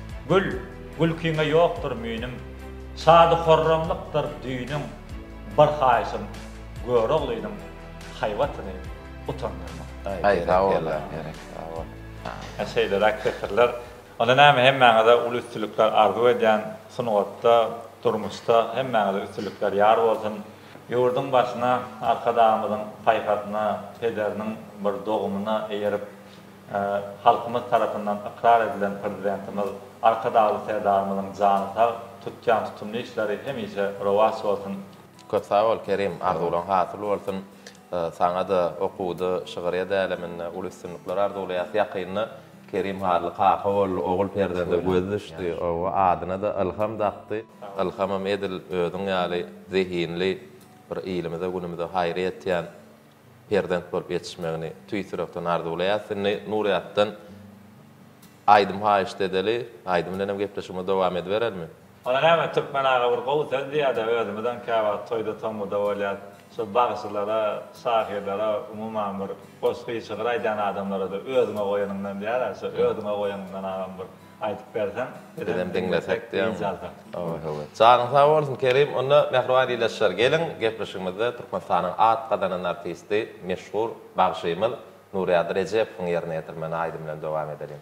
Gülküňe ýokdur müýnim, şady horramlykdyr düýnüm, bir haýşym göre oglynym haýwatyny utandyrma. Ay, sağ ol. Gerek, sağ ol. Şeyler aktifler. Onda näme hemmäňe ulu üstünlükler arzu edýän sunugatda, durmuşda hemmäňe üstünlükler ýar bolsun. Ýurdun başyna, arkadamyzyň paýgatyna, pederiniň bir dogumuna eýerip, halkymyz tarapyndan ikrar edilen prezidentimiz arkadaly serdarymyzyň jany sag tutýan tutumly işleri hemişe rowas bolsun. Köp sağ ol Kerim, arzulan hasyl bolsun. Sana da okudu, şıgırıya da eleminde ulu üstünlükler arzulayas yakyny Kerim harly kaka ogul perdende göz düşdi. O adyna da Ilham daqdy. Ilhamam edil özüň ýaly zehinli bir ilimize günümizde haýry etýän perdent bolup ýetişmegini tüýsürekden arzulayas. Nuriýatdan Aýdym haýyş dedeli, Aýdym bilen gepleşime dowam ediberelmi? Ona näme türkmen ağa bir gowy söz diýär-de özümizden käwa toýda tamuda bolýar. Şu bagşylara, sahirlere, umuman bir goşgy çygyr aýdan adamlara da özüme goýanymdan diýär, şu özüme goýanymdan agam bir aýtyp bersen, Edem diňlesek diýär. Evet. Sağ sağ bolsun Kerim, onda mehruban iýleşýär. Gelin gepleşigimizde Türkmenistan'yň at gadanan artisti, meşhur bagşymyl Nuriýat Rejepowyň ýerine ýetirmeni Aýdym bilen dowam edelim.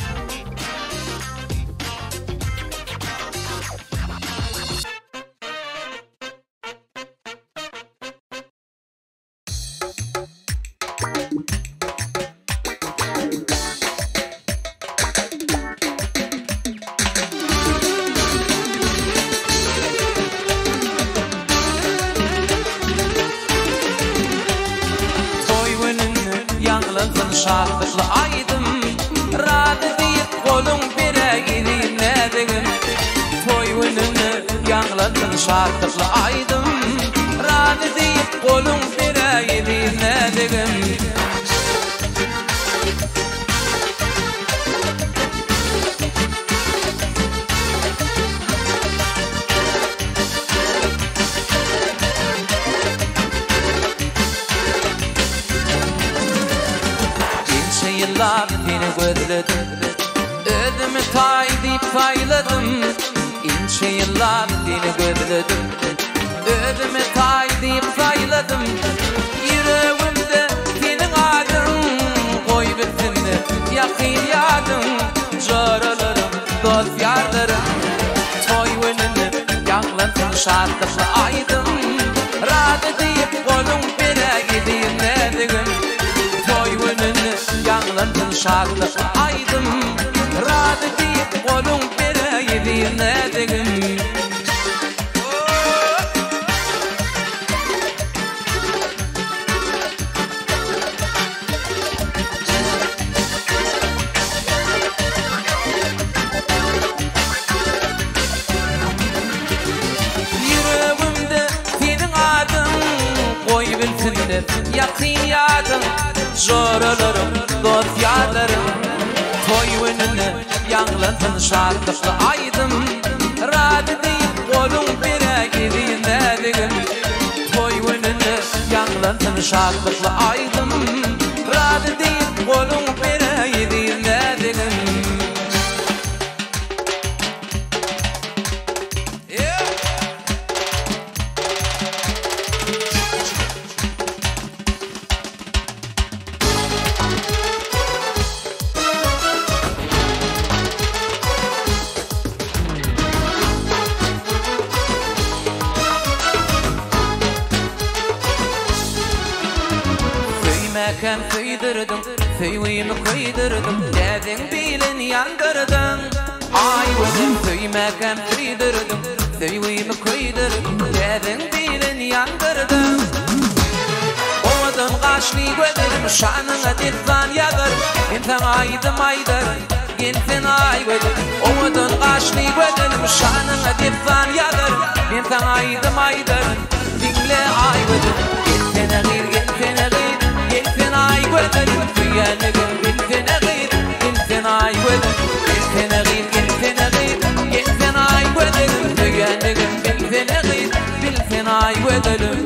Şartlı aydım, radı deyip kolun bireğini nedigin. Toyununu yanladın şartlı aydım, radı deyip kolun bireğini nedigin. Yıllar beni gözledim, ödümü taydip tayladım. İnce yıllar beni gözledim, ödümü taydip tayladım. Yüreğimde senin adın, koy bitsin yakın yardım. Jaralarım, dost yarlarım. şartlıklı aydım Radı deyip kolun bire gideyim nedigim Toy gününü yanlandın şartlıklı aydım Radı deyip kolun bire gideyim nedigim Yakın yadım, zorlarım, dost yarlarım Toy önüne yanlandın şartlıklı aydım Radı deyip kolun bire gideyim nedigim Toy önüne yanlandın şartlıklı aydım Radı deyip kolun bire gideyim nedigim Kem kıydırdım, feyvimi kıydırdım Dedin bilin yandırdın Ay gözüm kıyma kem kıydırdım Feyvimi kıydırdım Dedin bilin yandırdın Omadın kaşlı göderim Şanına dilvan yadır Ginten aydım aydır Ginten ay göderim Omadın kaşlı göderim Şanına dilvan yadır Ginten aydım aydır Dinle ay göderim Gintene gir, gintene gir ay güzelim tüyenegim gintene gir gintene ay güzelim gintene gir gintene gir gintene ay güzelim tüyenegim gintene gir gintene ay güzelim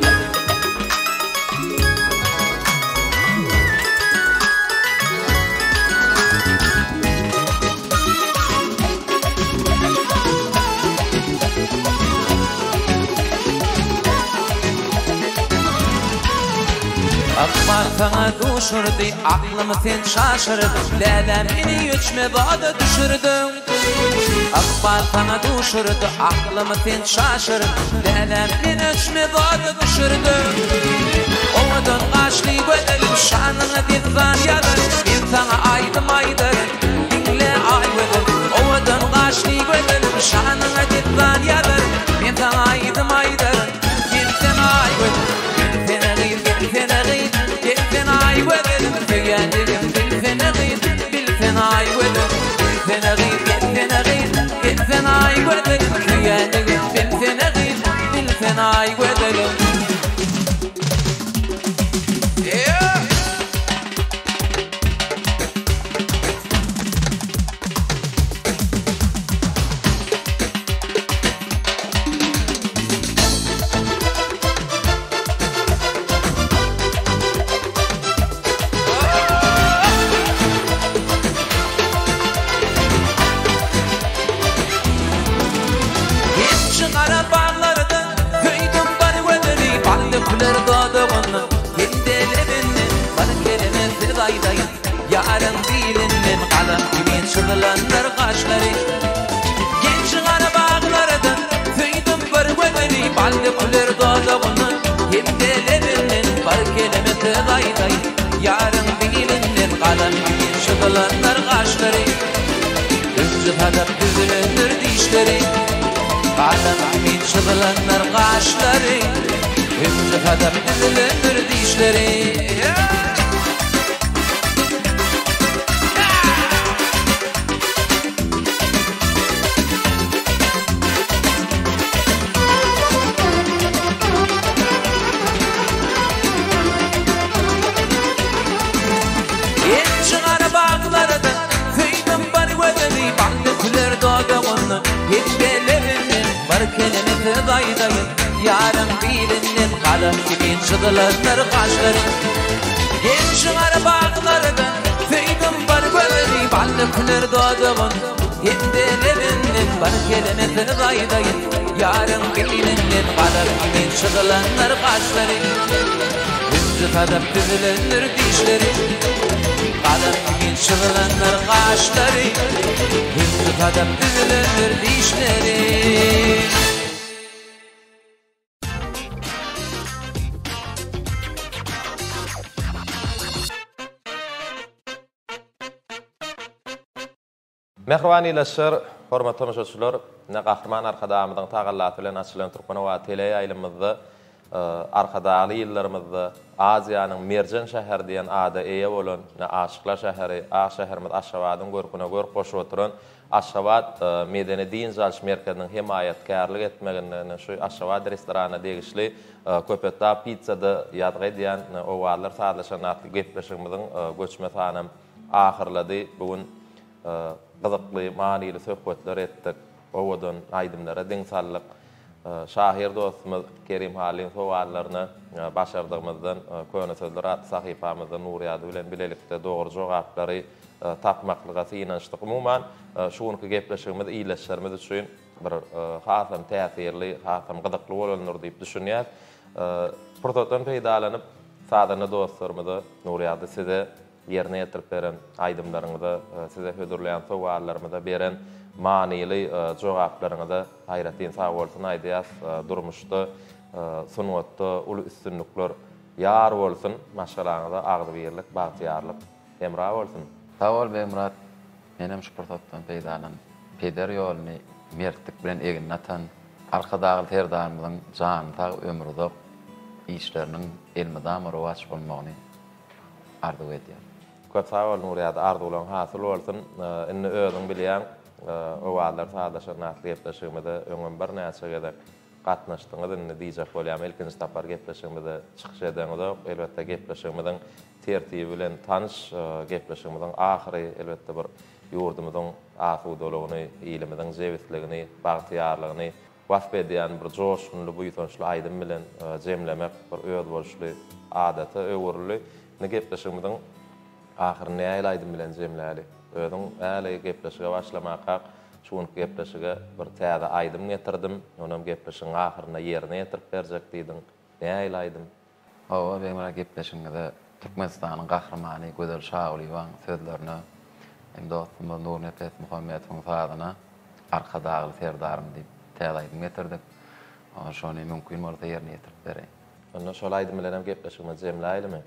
Akbar sana düşürdü, aklımı sen şaşırdı Lelemini yüçme bağda düşürdüm Akbar sana düşürdü, aklımı sen şaşırdı Lelemini yüçme bağda düşürdüm Omadın kaşlı gödelim, şanını dilvan yadır Ben sana aydım aydır, dinle ay gödelim Omadın kaşlı gödelim, şanını dilvan yadır Ben sana aydım aydır, gintene ay gödelim Gintene gir, gintene gir Gintene ay gödelim Tüyendigim gintene gir Biltene ay gödelim Gintene gir, gintene gir Gintene ay gödelim Tüyendigim gintene gir Biltene ay gödelim Yarın dilinden kalın kimin çırılanlar kaşları Genç ara bağlardan tüydüm var gödeni Ballı kulir doğdu bunun hem delerinden var kelimesi dayday Yarın dilinden kalın kimin çırılanlar kaşları Üstü kadar düzülünür dişleri Kalın kimin çırılanlar kaşları Üstü kadar düzülünür dişleri Yarın birinden kalın kimin çıdılanlar kaşları Genç arabağlardan tüydüm var göleni Ballı kulir doğduğun hem de levinden var kelimesini daydayın Yarın birinden kalın kimin çıdılanlar kaşları Üstü kadar düzülünür dişleri Kalın kimin çıdılanlar kaşları Üstü kadar düzülünür dişleri Mehrbanileşler, hormatly tamaşaçylar, ne Gahrman arkadaşymyzyň tagallat bilen açylan Türkmen we tele ýaýlymyzda arkadaşly ýyllarymyzda Aziýanyň merjen şäher diýen ada eýe bolan ne aşyklar şäheri, şäherimiz Aşgabatyň görküne gör goşup oturan Aşgabat medeni din jalş merkeziniň himayetkarlyk etmeginden şu Aşgabat restorana degişli köpetda pizzada ýadgy diýen owalar sadlaşan atly gepleşigimiziň göçme sanam ahyrlady. Bugun gyzykly manyly söhbetler etdik. Owadan aýdymlara diň sallyk şahir dostumuz Kerim Halin sowallaryny başardygymyzdan köne sözler at sahypamyzda Nuriyady bilen bilelikde dogry jogaplary tapmaklyga synanyşdyk. Umuman şuňky gepleşigimiz iýleşlerimiz üçin bir hasam täsirli, hasam gyzykly bolanlar diýip düşünýär. Prototon peýdalanyp sadany dostlarymyzy Nuriyady size ýerine ýetirip beren aýdymlaryňyza, size hödürleýän sowallaryňyza beren manyly jogaplaryňyza haýratyn sag bolsun aýdýas, durmuşda, sunwatda uly üstünlikler ýar bolsun, maşgalaňyza agdy birlik, bagtýarlyk emra bolsun. Sag bol Beýmurat, menem şu prototdan peýdalan peder ýolyny mertlik bilen egin atan arkadagy terdanymyzyň jany tag ömrüde işleriniň elmedam rowaç bolmagyny arzu edýär. Köp sag bol Nuriyady, arzuwlaryň hasyl bolsun. Inni özüň bilýän owalar sadlaşan atly gepleşigimizde öňüm bir näçe gedek gatnaşdyňyz inni diýjek bolýam. Ilkinji tapar gepleşigimizde çykyş edeňizde elbetde gepleşigimiziň tertibi bilen tanış, gepleşigimiziň ahyry elbetde bir ýurdumyzyň asuwdalygyny, ýylymyzyň jewitligini, bagtýarlygyny wasp edýän bir joşunly, buýtançly aýdym bilen jemlemek bir öz bolşly adaty, öwürli ne gepleşigimiziň ahyryny aýlaýdym bilen jemläli. Özüň äle gepleşige başlamaka şuňky gepleşige bir täze aýdym getirdim. Onam gepleşigiň ahyryna ýerine ýetirip berjek diýdim. Näýlaýdym. Owa beýmurat gepleşiginde Türkmenistanyň gahrmany Gözel Şagulyň sözlerine hem dostum Nur Nefes Muhammedowyň sadyna arkadagy serdarym diýip täze aýdym getirdik. Şonu mümkin bolsa ýerine ýetirip bereň. Onda şol aýdym bilen gepleşigimiz jemläýlimi?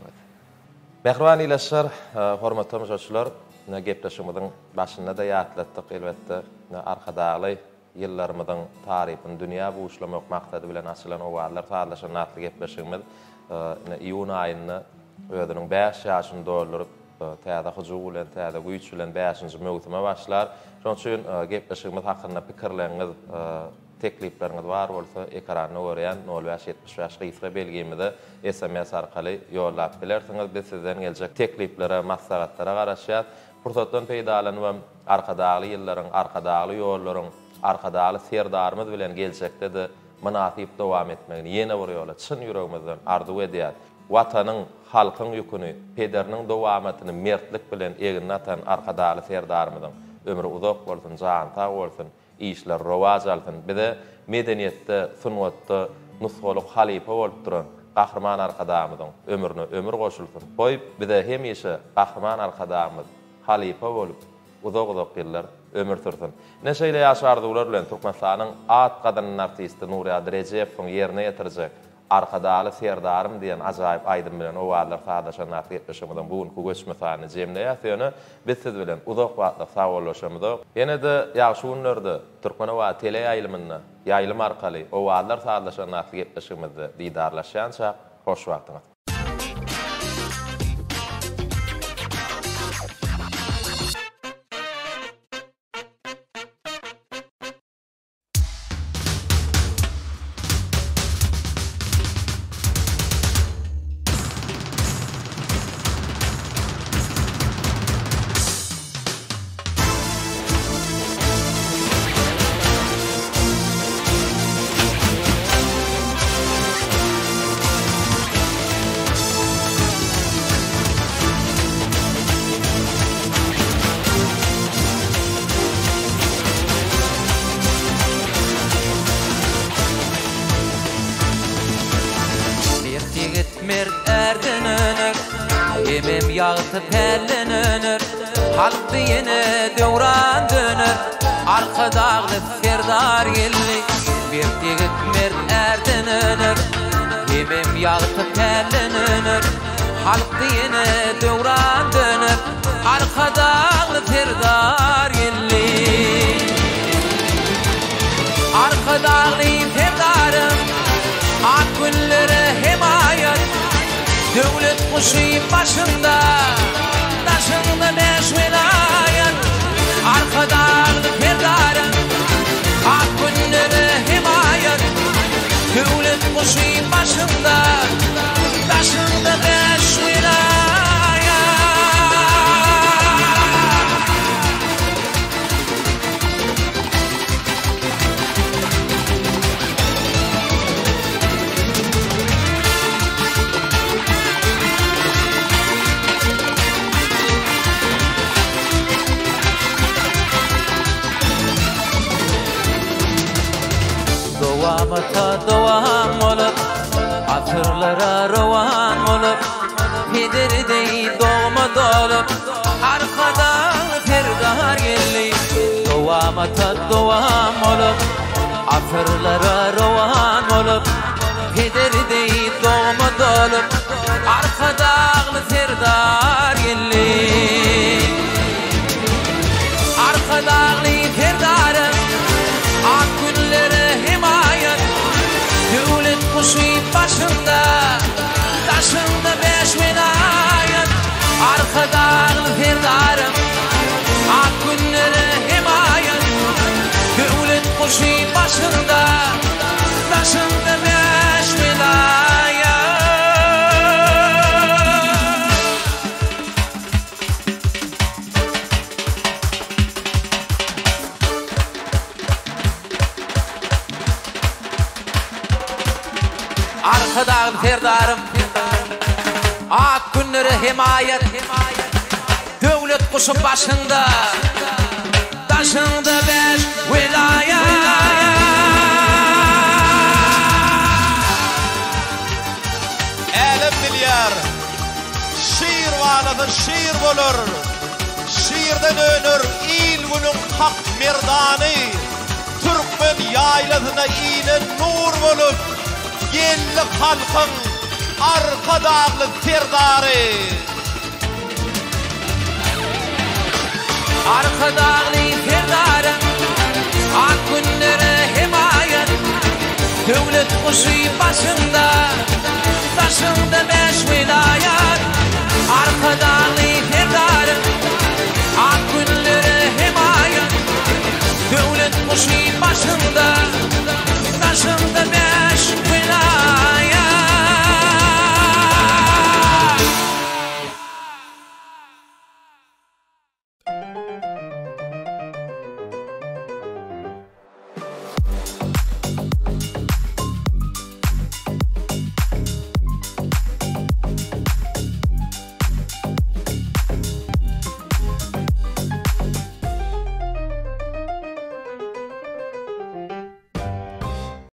Mehrbanileşler, hormatly tamaşaçylar, ne gepleşigimiziň başynda da ýatlatdyk elbetde. Arkadaly ýyllarymyzyň taryhyny dünýä buşlamak maksady bilen açylan owalar sadlaşan atly gepleşigimiz iýun aýyny özüniň 5 ýaşynda dolduryp täze hujuw bilen, täze güýç bilen 5-nji mewsime başlar. Şoň üçin gepleşigimiz hakynda pikirleriňiz, teklipleriniz var bolsa ekranyna görýän 0575 gysga belgimizde SMS arkaly ýollap bilersiňiz. Biz sizden geljek tekliplere, maslahatlara garaşýar. Pursatdan peýdalanyp arkadaly ýyllaryň, arkadaly ýollaryň, arkadaly serdarymyz bilen geljekde de münasip dowam etmegini ýene bir ýola çyn ýüregimizden arzu edýär. Watanyň, halkyň ýüküni, pederiniň dowamatyny mertlik bilen egin atan arkadaly serdarymyzyň ömrü uzak bolsun, jany sag bolsun, işler rowaç alsyn. Bize medeniýetde, sunwatda nusgalyk halipa bolup duran gahrman arkadaşymyzyň ömrüne ömür goşulsun. Boýup bize hemişe gahrman arkadaşymyz halipa bolup uzak ýyllar ömür sürsin. Neşeýle ýaşardylar bilen Türkmenistanyň at gadanyň artisti Nuriyady Rejepowyň ýerine ýetirjek arkadaly serdarym diýen ajaýyp aýdym bilen owalar sadlaşan atly gepleşigimizden bugunky göçme sany jemleýär. Biz siz bilen uzak wagtda sagollaşamyz. Ýene de ýagşy günlerde Türkmen we tele ýaýlymyna ýaýlym arkaly owalar sadlaşan atly gepleşigimizde diýdarlaşýança hoş wagtyňyz. Pellenenir, halk yine döwran döner. Arkadagy serdar geldi, bir tigit mert erdenenir. Hemem ýagty pellenenir, halk diyene dövran dönüp arkadağlı terdar yelli arkadağlı terdarım ak günlere himayet devlet kuşu başında taşında beş velayet arkadağlı terdarım ak günlere himayet devlet kuşu başında taşında beş velayet Dovamata dovam olup atırlara rovan olup Pederi dey doğma dolup arkadan terdar gelli Dovamata dovam olup atırlara rovan olup Pederi dey doğma dolup arkadan terdar gelli arkadan terdarım ak günlere himayet devlet kuşu başında taşında beş velayet arkadan terdarım ak günlere himayet devlet kuşu başında taşında beş velayet arkadağım terdarım ak günlere himayet devlet kuşu başında taşında beş velayet Elim milyar şiir valadın şiir bolur şiirden önür il günün hak merdani Türkmen yaylasına ine nur bolup Yelli halkın arkadağlı terdarı arkadağlı terdarı ak günlere himayet devlet kuşu başında taşında beş velayet arkadağlı terdarı ak günlere himayet devlet kuşu başında